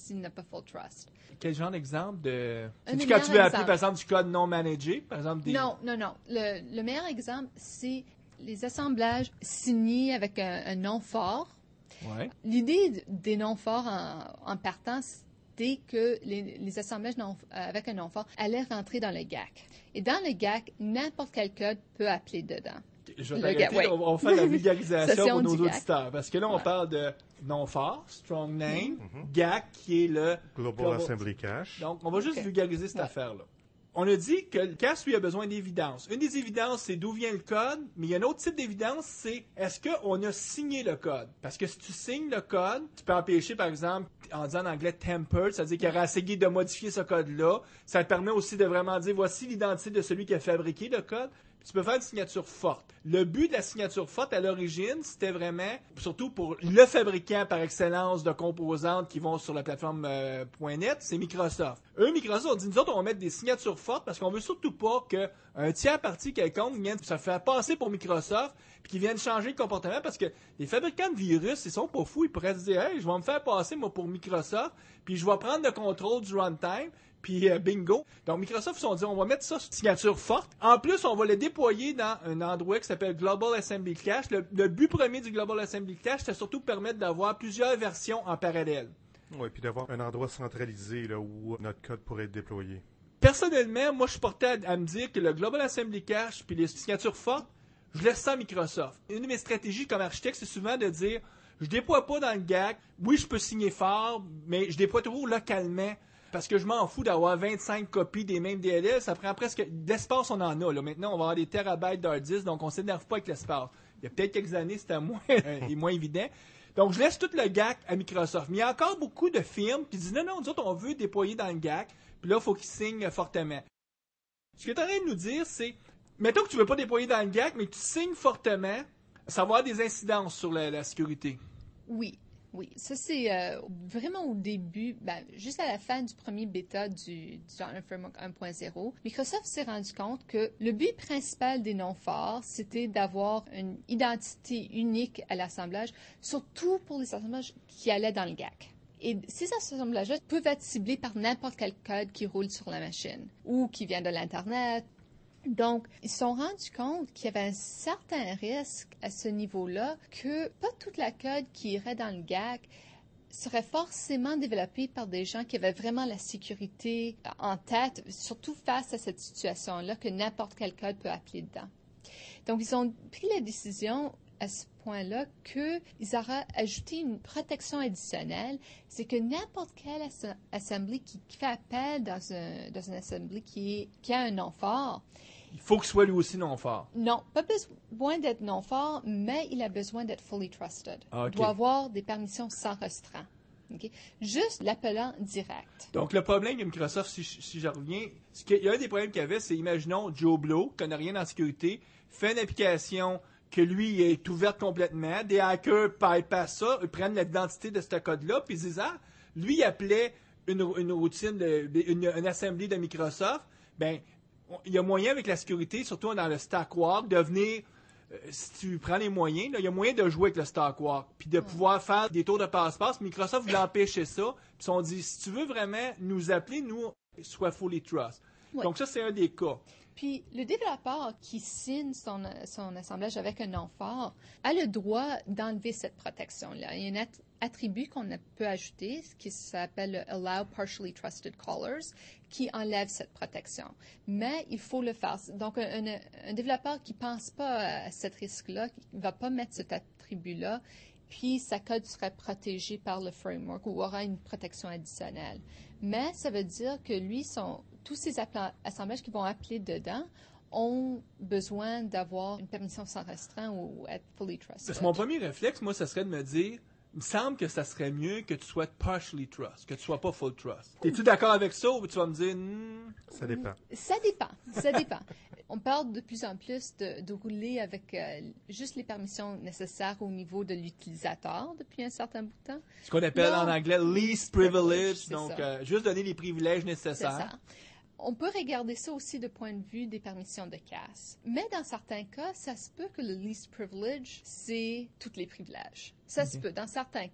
s'il n'a pas full trust. Quel genre d'exemple de... Un C'est-tu des quand tu veux meilleurs appeler, par exemple, du code non managé? Par exemple, des... Non. Le meilleur exemple, c'est les assemblages signés avec un nom fort. Ouais. L'idée des noms forts en partant, c'était que les assemblages avec un nom fort allaient rentrer dans le GAC. Et dans le GAC, n'importe quel code peut appeler dedans. Je vais Le t'arrêter, ouais. on va faire la vulgarisation Session pour nos du GAC. auditeurs. Parce que là, on Ouais. parle de nom fort, strong name, GAC, qui est le... Global Assembly Cache. Donc, on va juste Ok. vulgariser cette Ouais. affaire-là. On a dit que le cache, lui, a besoin d'évidence. Une des évidences, c'est d'où vient le code, mais il y a un autre type d'évidence, c'est est-ce qu'on a signé le code? Parce que si tu signes le code, tu peux empêcher, par exemple, en disant en anglais tempered, c'est-à-dire qu'il aurait essayé de modifier ce code-là. Ça te permet aussi de vraiment dire voici l'identité de celui qui a fabriqué le code. Puis tu peux faire une signature forte. Le but de la signature forte à l'origine, c'était vraiment, surtout pour le fabricant par excellence de composantes qui vont sur la plateforme .net, c'est Microsoft. Microsoft, ont dit nous autres, on va mettre des signatures fortes parce qu'on veut surtout pas qu'un tiers parti quelconque vienne se faire passer pour Microsoft puis qu'ils viennent changer le comportement parce que les fabricants de virus, ils sont pas fous. Ils pourraient se dire, hey, je vais me faire passer, moi, pour Microsoft, puis je vais prendre le contrôle du runtime. Puis bingo. Donc Microsoft, ils se sont dit, on va mettre ça sur signature forte. En plus, on va le déployer dans un endroit qui s'appelle Global Assembly Cache. Le but premier du Global Assembly Cache, c'est surtout permettre d'avoir plusieurs versions en parallèle. Oui, puis d'avoir un endroit centralisé là, où notre code pourrait être déployé. Personnellement, moi, je suis porté à me dire que le Global Assembly Cache puis les signatures fortes, je laisse ça à Microsoft. Une de mes stratégies comme architecte, c'est souvent de dire, je déploie pas dans le GAC. Oui, je peux signer fort, mais je déploie toujours localement. Parce que je m'en fous d'avoir 25 copies des mêmes DLL, ça prend presque... D'espace, on en a. Là. Maintenant, on va avoir des terabytes d'hard disk, donc on ne s'énerve pas avec l'espace. Il y a peut-être quelques années, c'était moins évident. Donc, je laisse tout le GAC à Microsoft. Mais il y a encore beaucoup de firmes qui disent, non, nous autres, on veut déployer dans le GAC, puis là, il faut qu'ils signent fortement. Ce que tu es en train de nous dire, c'est, mettons que tu ne veux pas déployer dans le GAC, mais que tu signes fortement, ça va avoir des incidences sur la sécurité. Oui. Ça, c'est vraiment au début, juste à la fin du premier bêta du .NET Framework 1.0, Microsoft s'est rendu compte que le but principal des noms forts, c'était d'avoir une identité unique à l'assemblage, surtout pour les assemblages qui allaient dans le GAC. Et ces assemblages peuvent être ciblés par n'importe quel code qui roule sur la machine ou qui vient de l'Internet. Donc, ils se sont rendus compte qu'il y avait un certain risque à ce niveau-là que pas toute la code qui irait dans le GAC serait forcément développée par des gens qui avaient vraiment la sécurité en tête, surtout face à cette situation-là que n'importe quel code peut appeler dedans. Donc, ils ont pris la décision à ce point-là qu'ils auraient ajouté une protection additionnelle, c'est que n'importe quelle assembly qui fait appel dans un assembly qui a un nom fort, Il faut qu'il soit lui aussi non fort. non, pas besoin d'être non fort, mais il a besoin d'être fully trusted. Ah, ok. Il doit avoir des permissions sans restreint. Okay? Juste l'appelant direct. Donc, le problème de Microsoft, si je reviens, il y a un des problèmes qu'il y avait, c'est, imaginons, Joe Blow, qui connaît rien en sécurité, fait une application que lui est ouverte complètement, des hackers bypassent ça, ils prennent l'identité de ce code-là, puis ils disent, lui, il appelait une routine, une assembly de Microsoft, ben, il y a moyen avec la sécurité, surtout dans le Stackwalk, de venir, si tu prends les moyens, là, il y a moyen de jouer avec le Stackwalk, puis de pouvoir faire des tours de passe-passe. Microsoft voulait empêcher ça, puis ils ont dit, si tu veux vraiment nous appeler, nous, sois fully trust. Ouais. Donc ça, c'est un des cas. Puis, le développeur qui signe son assemblage avec un nom fort a le droit d'enlever cette protection-là. Il y a un attribut qu'on peut ajouter, qui s'appelle le Allow Partially Trusted Callers, qui enlève cette protection. Mais il faut le faire. Donc, un développeur qui ne pense pas à ce risque-là, qui ne va pas mettre cet attribut-là, puis sa code serait protégé par le framework ou aura une protection additionnelle. Mais ça veut dire que lui, tous ces assemblages qui vont appeler dedans ont besoin d'avoir une permission sans restreint ou être fully trusted. Parce que mon premier réflexe, moi, ça serait de me dire, il me semble que ça serait mieux que tu sois partially trust, que tu sois pas full trust. Es-tu d'accord avec ça ou tu vas me dire, Ça dépend. Ça dépend. On parle de plus en plus de rouler avec juste les permissions nécessaires au niveau de l'utilisateur depuis un certain bout de temps. Ce qu'on appelle Non. en anglais least privilege, C'est donc ça. juste donner les privilèges C'est nécessaires. ça. On peut regarder ça aussi de point de vue des permissions de casse. Mais dans certains cas, ça se peut que le least privilege, c'est tous les privilèges. Ça se peut, dans certains cas.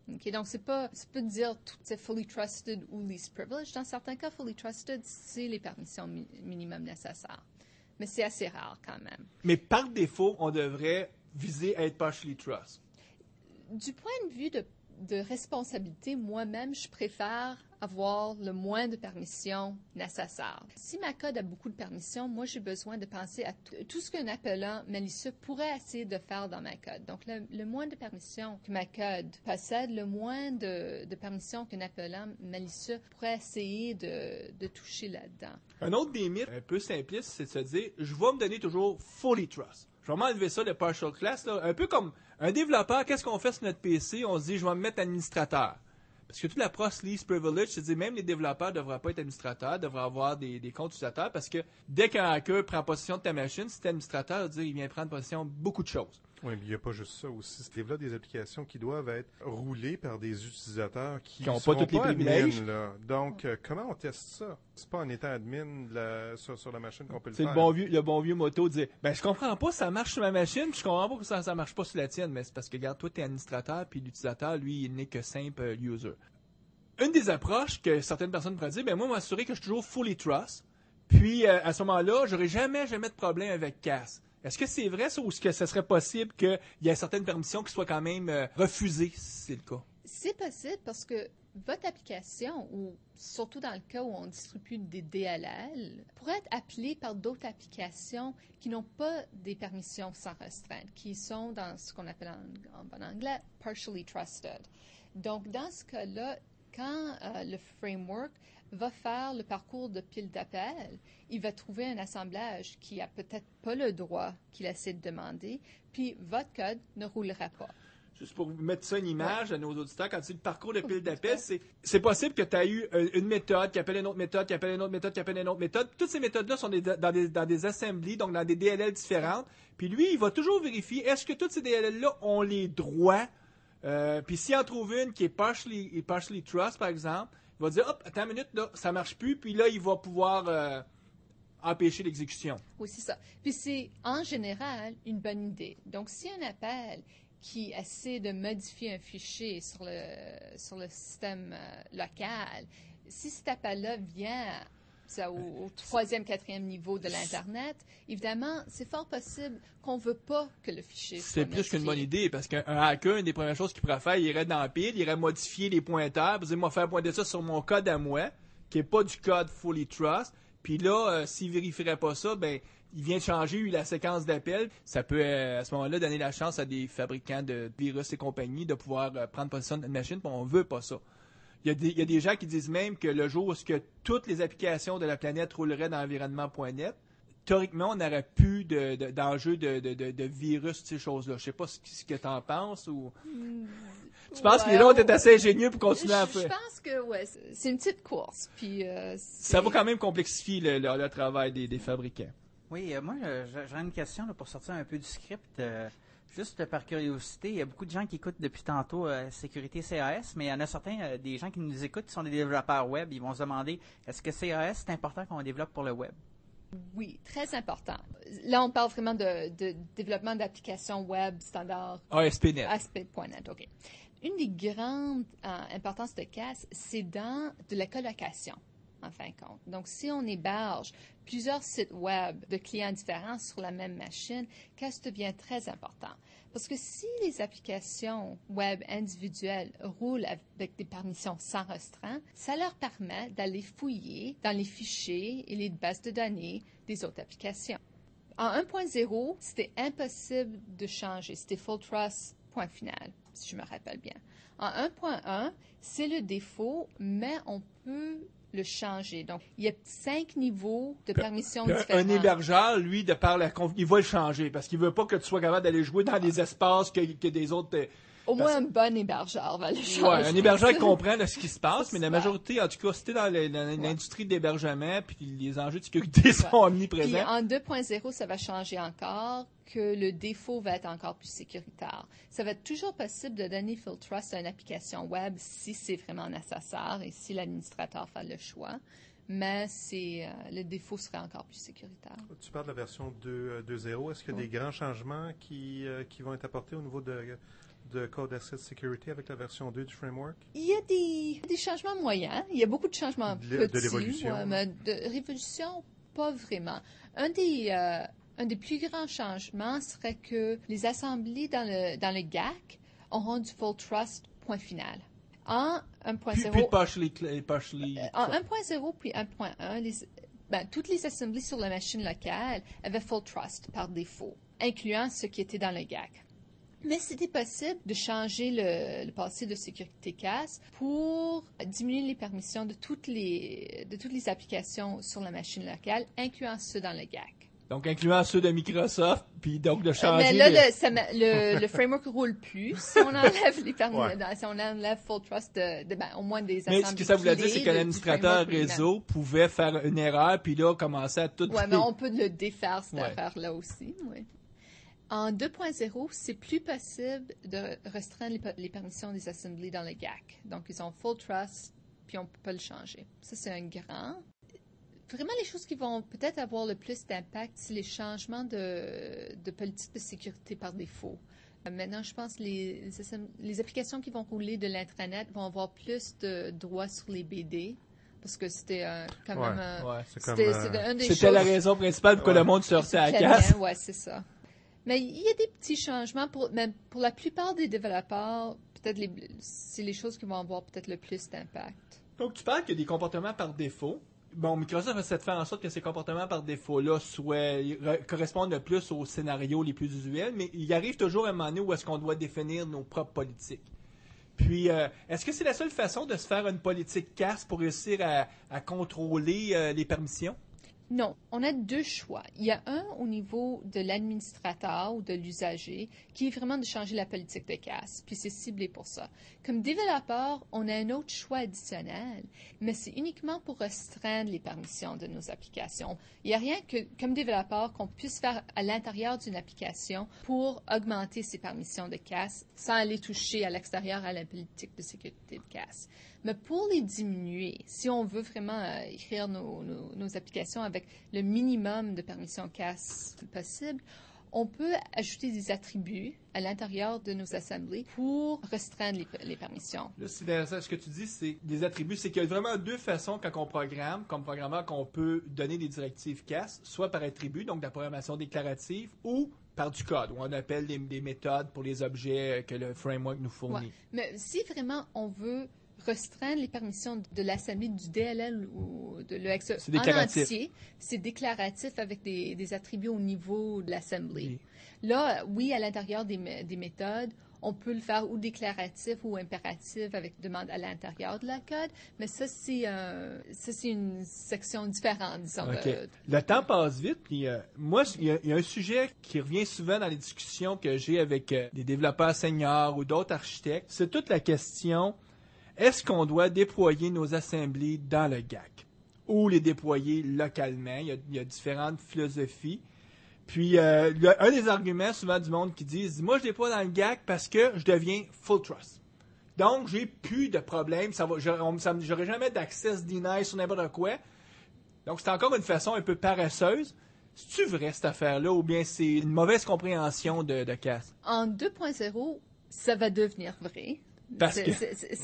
Okay, donc, c'est pas dire tout c'est fully trusted ou least privileged. Dans certains cas, fully trusted, c'est les permissions minimum nécessaires. Mais c'est assez rare quand même. Mais par défaut, on devrait viser à être partially trust. Du point de vue de responsabilité, moi-même, je préfère avoir le moins de permissions nécessaires. Si ma code a beaucoup de permissions, moi, j'ai besoin de penser à tout ce qu'un appelant malicieux pourrait essayer de faire dans ma code. Donc, le moins de permissions que ma code possède, le moins de permissions qu'un appelant malicieux pourrait essayer de toucher là-dedans. Un autre des mythes un peu simpliste, c'est de se dire, je vais me donner toujours fully trust. Je vais m'enlever ça, le partial class, là, un peu comme un développeur, qu'est-ce qu'on fait sur notre PC? On se dit, je vais me mettre administrateur. Parce que toute l'approche least privilege, c'est-à-dire même les développeurs ne devraient pas être administrateurs, devraient avoir des comptes utilisateurs, parce que dès qu'un hacker prend possession de ta machine, si tu es administrateur, il vient prendre possession de beaucoup de choses. Oui, mais il n'y a pas juste ça aussi. Il développe des applications qui doivent être roulées par des utilisateurs qui n'ont sont pas tous les privilèges. admin, là. Donc, comment on teste ça? C'est pas en étant admin sur la machine qu'on peut le C'est faire. le bon vieux moto de dire, ben je comprends pas, ça marche sur ma machine, puis je comprends pas que ça marche pas sur la tienne, mais c'est parce que, regarde, toi, tu es administrateur, puis l'utilisateur, lui, il n'est que simple user. Une des approches que certaines personnes pourraient dire, ben moi, m'assurer que je suis toujours fully trust, puis à ce moment-là, j'aurai jamais de problème avec CAS. Est-ce que c'est vrai, ça, ou est-ce que ce serait possible qu'il y ait certaines permissions qui soient quand même refusées, si c'est le cas? C'est possible parce que votre application, ou surtout dans le cas où on distribue des DLL, pourrait être appelée par d'autres applications qui n'ont pas des permissions sans restreinte, qui sont dans ce qu'on appelle en bon anglais « partially trusted ». Donc, dans ce cas-là, quand le framework va faire le parcours de pile d'appel, il va trouver un assemblage qui a peut-être pas le droit qu'il essaie de demander, puis votre code ne roulera pas. Juste pour mettre ça en image à nos auditeurs, quand tu dis le parcours de pile d'appel, c'est possible que tu as eu une méthode qui appelle une autre méthode, qui appelle une autre méthode, qui appelle une autre méthode. Toutes ces méthodes-là sont dans des assemblies, donc dans des DLL différentes. Puis lui, il va toujours vérifier, est-ce que toutes ces DLL-là ont les droits? Puis s'il en trouve une qui est partially trust, par exemple, il va dire, hop, attends une minute, là, ça marche plus, puis là, il va pouvoir empêcher l'exécution. Oui, c'est ça. Puis c'est, en général, une bonne idée. Donc, si un appel qui essaie de modifier un fichier sur le système local, si cet appel-là vient au troisième, quatrième niveau de l'Internet, évidemment, c'est fort possible qu'on ne veut pas que le fichier soit C'est plus qu'une bonne idée, parce qu'un hacker, une des premières choses qu'il pourrait faire, il irait dans la pile, il irait modifier les pointeurs, puis il va faire pointer ça sur mon code à moi, qui n'est pas du code fully trust, puis là, s'il ne vérifierait pas ça, ben il vient de changer la séquence d'appels. Ça peut, à ce moment-là, donner la chance à des fabricants de virus et compagnie de pouvoir prendre possession de notre machine, puis on ne veut pas ça. Il y a des gens qui disent même que le jour où toutes les applications de la planète rouleraient dans environnement.net, théoriquement, on n'aurait plus d'enjeu de virus, ces choses-là. Je sais pas ce que tu en penses ou... Tu penses que les autres est assez ingénieux pour continuer à faire? Je pense que, ouais, c'est une petite course. Puis, ça va quand même complexifier le travail des fabricants. Oui, moi, j'aurais une question là, pour sortir un peu du script. Juste par curiosité, il y a beaucoup de gens qui écoutent depuis tantôt Sécurité CAS, mais il y en a certains des gens qui nous écoutent qui sont des développeurs web. Ils vont se demander, est-ce que CAS, c'est important qu'on développe pour le web? Oui, très important. Là, on parle vraiment de développement d'applications web standard. ASP.NET. ASP.NET, OK. Une des grandes importances de CAS, c'est dans de la colocation, en fin de compte. Donc, si on héberge plusieurs sites web de clients différents sur la même machine, CAS devient très important. Parce que si les applications web individuelles roulent avec des permissions sans restreint, ça leur permet d'aller fouiller dans les fichiers et les bases de données des autres applications. En 1.0, c'était impossible de changer. C'était full trust, point final, si je me rappelle bien. En 1.1, c'est le défaut, mais on peut le changer. Donc, il y a 5 niveaux de permissions différents. Un hébergeur, lui, de par il va le changer parce qu'il veut pas que tu sois capable d'aller jouer dans des espaces que des autres... Au moins, un bon hébergeur va le changer. Ouais, un hébergeur qui comprend ce qui se passe, mais la majorité, en tout cas, si t'es dans l'industrie de l'hébergement, puis les enjeux de sécurité sont omniprésents. Puis en 2.0, ça va changer encore, que le défaut va être encore plus sécuritaire. Ça va être toujours possible de donner full trust à une application web si c'est vraiment nécessaire et si l'administrateur fait le choix. Mais le défaut serait encore plus sécuritaire. Tu parles de la version 2.0. Est-ce qu'il y a des grands changements qui vont être apportés au niveau de de code Asset Security avec la version 2 du framework? Il y a des changements moyens. Il y a beaucoup de changements petits. De l'évolution. Ouais, mais de révolution, pas vraiment. Un des plus grands changements serait que les assemblées dans le GAC auront du full trust, point final. En 1.0... Puis partially en 1.0 puis 1.1, toutes les assemblées sur la machine locale avaient full trust par défaut, incluant ce qui était dans le GAC. Mais c'était possible de changer le passé de sécurité CAS pour diminuer les permissions de toutes les applications sur la machine locale, incluant ceux dans le GAC. Donc, incluant ceux de Microsoft, puis donc de changer... Mais là, le framework ne roule plus. Si on enlève les permissions, si on enlève full trust au moins des assemblées. Mais ce que ça voulait dire, c'est que l'administrateur réseau pouvait faire une erreur, puis là, commencer à tout... Oui, mais on peut le défaire, cette affaire-là aussi, oui. En 2.0, c'est plus possible de restreindre les permissions des assemblées dans le GAC. Donc, ils ont full trust, puis on peut pas le changer. Ça, c'est un grand... Vraiment, les choses qui vont peut-être avoir le plus d'impact, c'est les changements de politique de sécurité par défaut. Maintenant, je pense que les applications qui vont rouler de l'intranet vont avoir plus de droits sur les BD. Parce que c'était quand même... C'était la raison principale pourquoi le monde se heurtait à la casse. Oui, c'est ça. Mais il y a des petits changements. Mais pour la plupart des développeurs, peut-être c'est les choses qui vont avoir peut-être le plus d'impact. Donc, tu parles qu'il y a des comportements par défaut. Bon, Microsoft essaie de faire en sorte que ces comportements par défaut-là correspondent le plus aux scénarios les plus usuels, mais il arrive toujours un moment donné où est-ce qu'on doit définir nos propres politiques. Puis, est-ce que c'est la seule façon de se faire une politique CAS pour réussir à contrôler les permissions? Non, on a deux choix. Il y a un au niveau de l'administrateur ou de l'usager qui est vraiment de changer la politique de CAS, puis c'est ciblé pour ça. Comme développeur, on a un autre choix additionnel, mais c'est uniquement pour restreindre les permissions de nos applications. Il n'y a rien que, comme développeur, qu'on puisse faire à l'intérieur d'une application pour augmenter ses permissions de CAS sans aller toucher à l'extérieur à la politique de sécurité de CAS. Mais pour les diminuer, si on veut vraiment écrire nos applications avec le minimum de permissions CAS possible, on peut ajouter des attributs à l'intérieur de nos assemblées pour restreindre les permissions. Là, c'est intéressant. Ce que tu dis, c'est des attributs. C'est qu'il y a vraiment deux façons quand on programme, comme programmeur, qu'on peut donner des directives CAS, soit par attribut, donc de la programmation déclarative, ou par du code, où on appelle des méthodes pour les objets que le framework nous fournit. Ouais. Mais si vraiment on veut restreindre les permissions de l'assemblée du DLL ou de l'EXE en entier, c'est déclaratif avec des attributs au niveau de l'assemblée. Oui. Là, oui, à l'intérieur des méthodes, on peut le faire ou déclaratif ou impératif avec demande à l'intérieur de la code, mais ça, c'est une section différente, disons. Okay. Le temps passe vite, puis moi, il y a un sujet qui revient souvent dans les discussions que j'ai avec des développeurs seniors ou d'autres architectes, c'est toute la question... Est-ce qu'on doit déployer nos assemblées dans le GAC ou les déployer localement? Il y a différentes philosophies. Puis, il y a un des arguments souvent du monde qui disent « Moi, je déploie dans le GAC parce que je deviens full trust. Donc, j'ai plus de problème. J'aurai jamais d'access deny sur n'importe quoi. » Donc, c'est encore une façon un peu paresseuse. C'est-tu vrai, cette affaire-là, ou bien c'est une mauvaise compréhension de CAS? En 2.0, ça va devenir vrai. Parce que...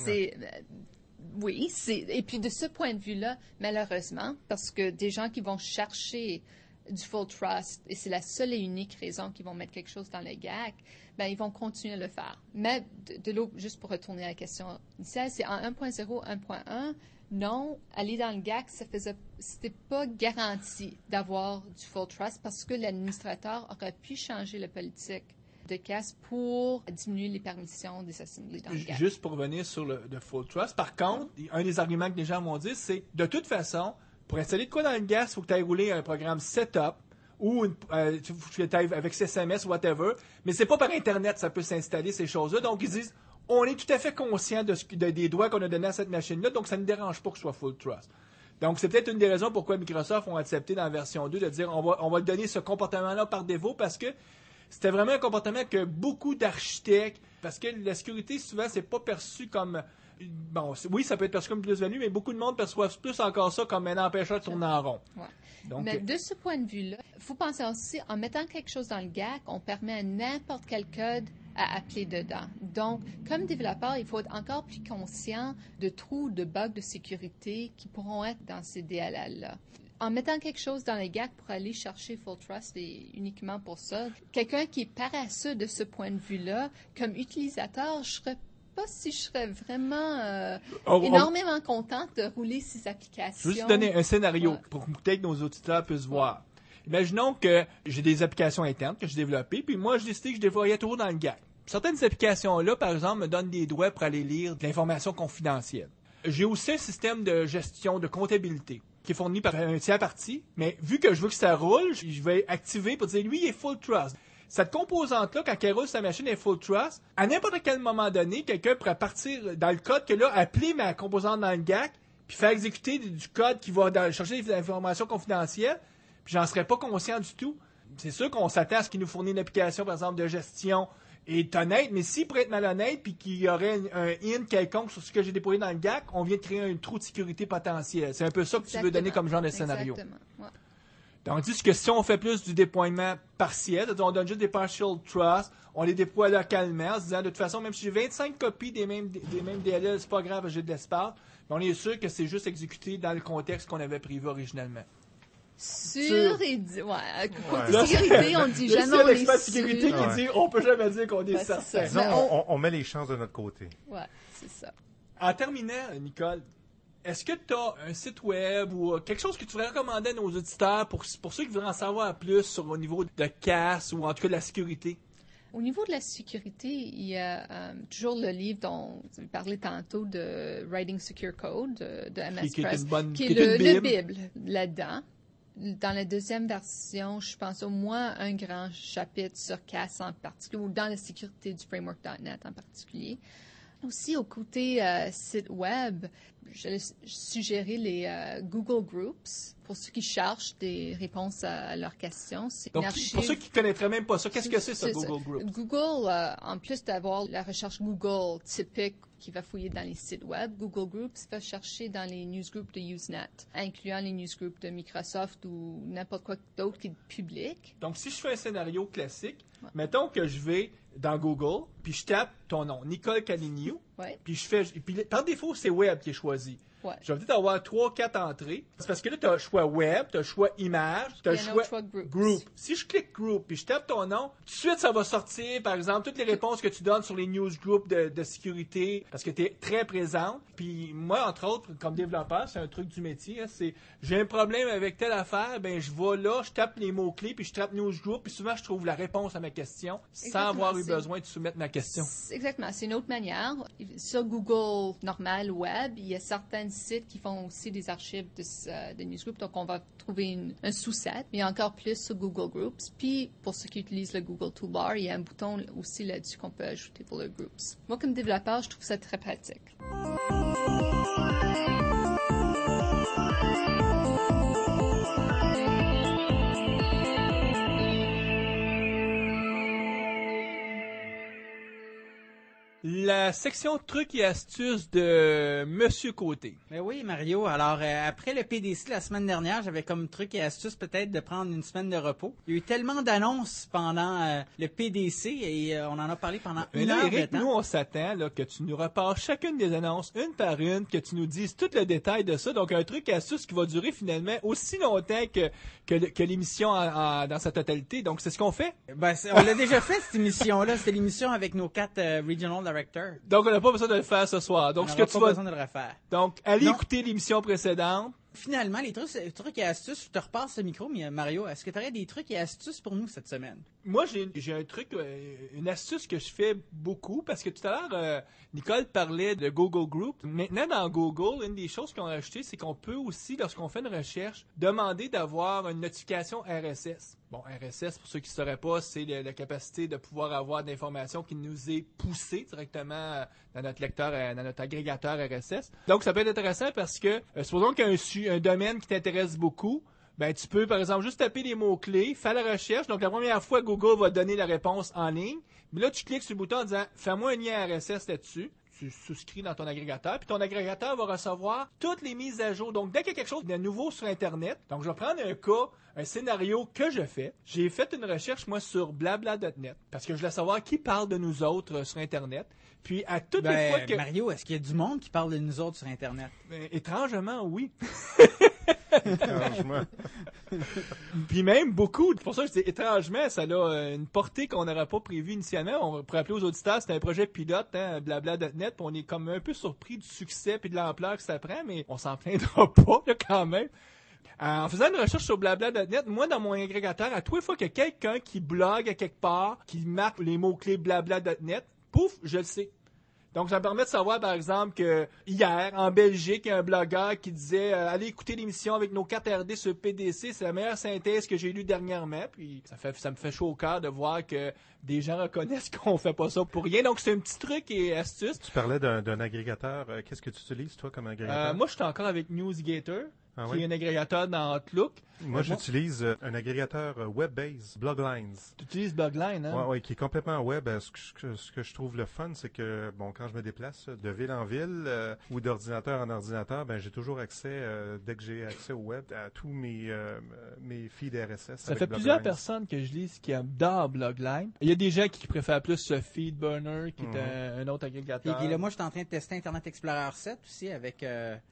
Oui, et puis de ce point de vue-là, malheureusement, parce que des gens qui vont chercher du full trust, et c'est la seule et unique raison qu'ils vont mettre quelque chose dans le GAC, ben ils vont continuer à le faire. Mais de l'autre, juste pour retourner à la question initiale, c'est en 1.0, 1.1, non, aller dans le GAC, c'était pas garanti d'avoir du full trust parce que l'administrateur aurait pu changer la politique de CAS pour diminuer les permissions des assemblées dans le GAC. Juste pour revenir sur le full trust, par contre, un des arguments que les gens m'ont dit, c'est de toute façon, pour installer de quoi dans le GAS, il faut que tu ailles rouler un programme setup ou tu ailles avec SMS ou whatever, mais c'est pas par Internet ça peut s'installer ces choses-là. Donc ils disent, on est tout à fait conscient des droits qu'on a donnés à cette machine-là, donc ça ne dérange pas que ce soit full trust. Donc, c'est peut-être une des raisons pourquoi Microsoft ont accepté dans la version 2 de dire on va donner ce comportement-là par défaut parce que c'était vraiment un comportement que beaucoup d'architectes, parce que la sécurité, souvent, c'est pas perçu comme... Bon, oui, ça peut être perçu comme plus-value, mais beaucoup de monde perçoivent plus encore ça comme un empêcheur de tourner en rond. Ouais. Donc, mais de ce point de vue-là, il faut penser aussi, en mettant quelque chose dans le GAC, on permet à n'importe quel code à appeler dedans. Donc, comme développeur, il faut être encore plus conscient de trous, de bugs de sécurité qui pourront être dans ces DLL-là. En mettant quelque chose dans les GAC pour aller chercher Full Trust et uniquement pour ça, quelqu'un qui est paresseux de ce point de vue-là, comme utilisateur, je serais pas si je serais vraiment énormément contente de rouler ces applications. Je vais juste donner un scénario pour que peut-être nos auditeurs puissent voir. Imaginons que j'ai des applications internes que j'ai développées, puis moi, j'ai décidé que je déployais toujours dans le GAC. Certaines applications-là, par exemple, me donnent des droits pour aller lire de l'information confidentielle. J'ai aussi un système de gestion de comptabilité qui est fourni par un tiers parti, mais vu que je veux que ça roule, je vais activer pour dire, lui, il est full trust. Cette composante-là, quand elle roule sa machine est full trust, à n'importe quel moment donné, quelqu'un pourrait partir dans le code que là, appeler ma composante dans le GAC, puis faire exécuter du code qui va chercher des informations confidentielles, puis j'en serais pas conscient du tout. C'est sûr qu'on s'attend à ce qu'il nous fournisse une application, par exemple, de gestion est honnête, mais s'il pourrait être malhonnête puis qu'il y aurait un in quelconque sur ce que j'ai déployé dans le GAC, on vient de créer un trou de sécurité potentiel. C'est un peu ça que tu veux donner comme genre de scénario. Exactement. Ouais. Tandis que si on fait plus du déploiement partiel, on donne juste des partial trusts, on les déploie localement en se disant de toute façon, même si j'ai 25 copies des mêmes DLL, c'est pas grave, j'ai de l'espace, mais on est sûr que c'est juste exécuté dans le contexte qu'on avait prévu originalement. Sûr et dit. Ouais. Côté sécurité, on dit jamais on est sûr. sécurité qui dit on peut jamais dire qu'on est certain. Disons, on met les chances de notre côté. Ouais, c'est ça. En terminant, Nicole, est-ce que tu as un site web ou quelque chose que tu voudrais recommander à nos auditeurs pour ceux qui voudraient en savoir plus au niveau de CAS ou en tout cas de la sécurité? Au niveau de la sécurité, il y a toujours le livre dont vous avez parlé tantôt de Writing Secure Code de MS Press, qui est le Bible là-dedans. Dans la deuxième version, je pense au moins un grand chapitre sur CAS en particulier, ou dans la sécurité du framework.net en particulier. Aussi, au côté site web, je suggérais les Google Groups pour ceux qui cherchent des réponses à leurs questions. Donc, pour ceux qui ne connaîtraient même pas ça, qu'est-ce que c'est ça, Google Groups? Google, en plus d'avoir la recherche Google typique qui va fouiller dans les sites web, Google Groups va chercher dans les newsgroups de Usenet, incluant les newsgroups de Microsoft ou n'importe quoi d'autre qui est public. Donc, si je fais un scénario classique, mettons que je vais dans Google, puis je tape ton nom, Nicole Calignou, puis par défaut, c'est Web qui est choisi. Ouais. Je vais peut-être avoir 3-4 entrées. C'est parce que là, tu as le choix Web, tu as le choix Image, tu as le choix Group. Si je clique Group puis je tape ton nom, tout de suite, ça va sortir, par exemple, toutes les réponses que tu donnes sur les newsgroups de sécurité, parce que tu es très présente. Puis moi, entre autres, comme développeur, c'est un truc du métier, hein, c'est j'ai un problème avec telle affaire, ben je vais là, je tape les mots-clés, puis je tape newsgroup, puis souvent, je trouve la réponse à ma question sans avoir eu besoin de soumettre ma question. Exactement, c'est une autre manière. Sur Google normal, Web, il y a certaines sites qui font aussi des archives de newsgroups, donc on va trouver un sous-set, mais encore plus sur Google Groups. Puis, pour ceux qui utilisent le Google Toolbar, il y a un bouton aussi là-dessus qu'on peut ajouter pour le Groups. Moi, comme développeur, je trouve ça très pratique. La section trucs et astuces de Monsieur Côté. Mais oui, Mario. Alors, après le PDC la semaine dernière, j'avais comme truc et astuce peut-être de prendre une semaine de repos. Il y a eu tellement d'annonces pendant le PDC et on en a parlé pendant une heure Eric, de temps. nous, on s'attend là, que tu nous repars chacune des annonces, une par une, que tu nous dises tout le détail de ça. Donc, un truc et astuce qui va durer finalement aussi longtemps que l'émission dans sa totalité. Donc, c'est ce qu'on fait. Ben, on l'a déjà fait, cette émission-là. C'était l'émission avec nos 4 Regional Directors. Donc, on n'a pas besoin de le faire ce soir. Donc, on n'a pas besoin de le refaire. Donc, allez écouter l'émission précédente. Finalement, les trucs et astuces, je te repasse le micro, mais Mario, est-ce que tu aurais des trucs et astuces pour nous cette semaine? Moi, j'ai un truc, une astuce que je fais beaucoup, parce que tout à l'heure, Nicole parlait de Google Group. Maintenant, dans Google, une des choses qu'on a ajoutées, c'est qu'on peut aussi, lorsqu'on fait une recherche, demander d'avoir une notification RSS. Bon, RSS, pour ceux qui ne sauraient pas, c'est la capacité de pouvoir avoir de l'information qui nous est poussée directement dans notre lecteur, dans notre agrégateur RSS. Donc, ça peut être intéressant parce que, supposons qu'il y a un domaine qui t'intéresse beaucoup, ben, tu peux, par exemple, juste taper les mots-clés, faire la recherche. Donc, la première fois, Google va te donner la réponse en ligne. Mais là, tu cliques sur le bouton en disant « Fais-moi un lien RSS là-dessus ». tu souscris dans ton agrégateur, puis ton agrégateur va recevoir toutes les mises à jour. Donc, dès qu'il y a quelque chose de nouveau sur Internet, donc je vais prendre un scénario que je fais. J'ai fait une recherche, moi, sur blabla.net, parce que je voulais savoir qui parle de nous autres sur Internet. Puis, à toutes les fois que... Mario, est-ce qu'il y a du monde qui parle de nous autres sur Internet? Étrangement, oui. Étrangement. Puis même beaucoup. C'est pour ça que je dis étrangement, ça a une portée qu'on n'aurait pas prévue initialement. On pourrait appeler aux auditeurs, c'était un projet pilote, hein, blabla.net, puis on est comme un peu surpris du succès puis de l'ampleur que ça prend, mais on s'en plaindra pas là, quand même. En faisant une recherche sur blabla.net, moi, dans mon agrégateur, à tous les fois qu'il y a quelqu'un qui blogue à quelque part, qui marque les mots-clés blabla.net, pouf, je le sais. Donc, ça me permet de savoir, par exemple, que hier, en Belgique, il y a un blogueur qui disait allez écouter l'émission avec nos 4 RD sur PDC, c'est la meilleure synthèse que j'ai lue dernièrement. Puis, ça me fait chaud au cœur de voir que des gens reconnaissent qu'on fait pas ça pour rien. Donc, c'est un petit truc et astuce. Tu parlais d'un agrégateur. Qu'est-ce que tu utilises, toi, comme agrégateur? Moi, je suis encore avec NewsGator, Ah qui oui? est un agrégateur dans Outlook. Moi, j'utilise un agrégateur web-based, Bloglines. Tu utilises Blogline, hein? Oui, qui est complètement web. Ce que je trouve le fun, c'est que, bon, quand je me déplace de ville en ville ou d'ordinateur en ordinateur, ben, j'ai toujours accès, dès que j'ai accès au web, à tous mes feeds RSS. Ça fait plusieurs personnes que je lis qui adorent Blogline. Il y a des gens qui préfèrent plus FeedBurner, qui est un autre agrégateur. Et là, moi, je suis en train de tester Internet Explorer 7 aussi avec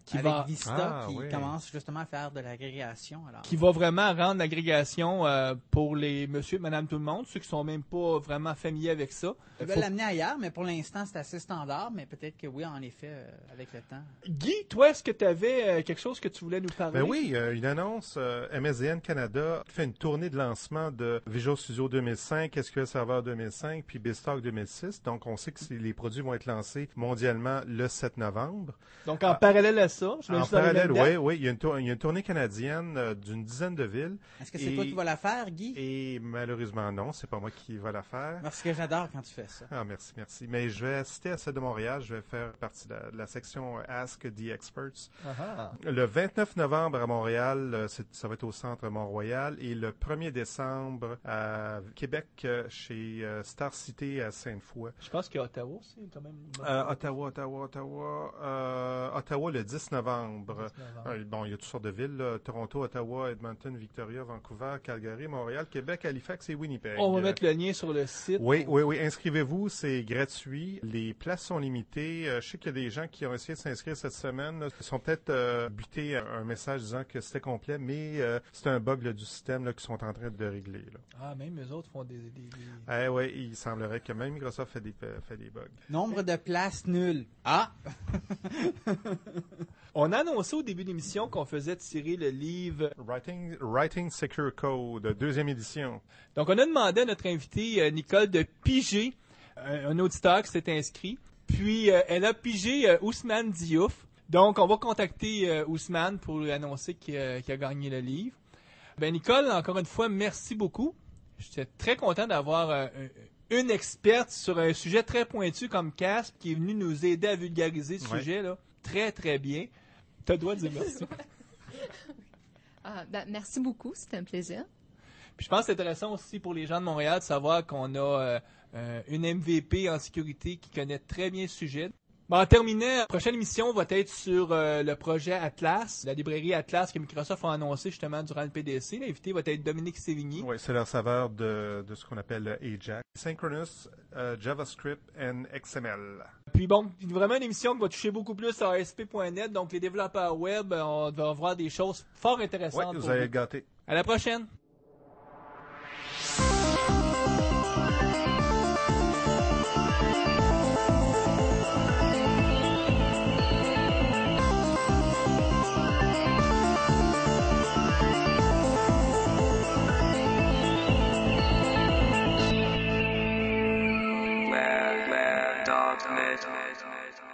Vista, qui commence justement à faire de l'agrégation. Alors. Qui va vraiment rendre l'agrégation pour les monsieur, madame, tout le monde, ceux qui sont même pas vraiment familiers avec ça. Je vais l'amener ailleurs, mais pour l'instant, c'est assez standard, mais peut-être que oui, en effet, avec le temps. Guy, toi, est-ce que tu avais quelque chose que tu voulais nous parler? Ben oui, une annonce. MSDN Canada fait une tournée de lancement de Visual Studio 2005, SQL Server 2005, puis BizTalk 2006. Donc, on sait que les produits vont être lancés mondialement le 7 novembre. Donc, en parallèle à ça, en parallèle, oui, il y a une tournée canadienne d'une dizaine de villes. Est-ce que c'est toi qui vas la faire, Guy? Et malheureusement, non, c'est pas moi qui va la faire. Parce que j'adore quand tu fais ça. Ah, merci. Mais je vais assister à celle de Montréal. Je vais faire partie de la section Ask the Experts. Le 29 novembre à Montréal, ça va être au Centre Mont-Royal. Et le 1er décembre à Québec, chez Star City à Sainte-Foy. Je pense qu'à Ottawa, c'est quand même... Ottawa le 10 novembre. Bon, il y a toutes sortes de villes. Là. Toronto, Ottawa, Edmonton, Victoria, Vancouver, Calgary, Montréal, Québec, Halifax et Winnipeg. On va mettre le lien sur le site. Oui. Inscrivez-vous, c'est gratuit. Les places sont limitées. Je sais qu'il y a des gens qui ont essayé de s'inscrire cette semaine. Là. Ils sont peut-être butés à un message disant que c'était complet, mais c'est un bug là, du système qu'ils sont en train de régler. Là. Ah, même eux autres font des... Oui, il semblerait que même Microsoft fait des bugs. Nombre de places nul. Ah! On a annoncé au début de l'émission qu'on faisait tirer le livre Writing Secure Code, 2e édition. Donc, on a demandé à notre invité, Nicole, de piger un auditeur qui s'est inscrit. Puis, elle a pigé Ousmane Diouf. Donc, on va contacter Ousmane pour lui annoncer qu'il a gagné le livre. Nicole, encore une fois, merci beaucoup. J'étais très content d'avoir une experte sur un sujet très pointu comme CASP qui est venue nous aider à vulgariser ce sujet-là. Très, très bien. Tu as le droit de dire merci. Merci beaucoup, c'était un plaisir. Puis je pense que c'est intéressant aussi pour les gens de Montréal de savoir qu'on a une MVP en sécurité qui connaît très bien ce sujet. En terminant, la prochaine émission va être sur le projet Atlas, la librairie Atlas que Microsoft a annoncé justement durant le PDC. L'invité va être Dominique Sévigny. Oui, c'est leur saveur de ce qu'on appelle AJAX, Synchronous JavaScript and XML. Puis bon, vraiment une émission qui va toucher beaucoup plus à ASP.NET, donc les développeurs web, on va voir des choses fort intéressantes. Oui, vous allez être gâtés. À la prochaine! Where, dog,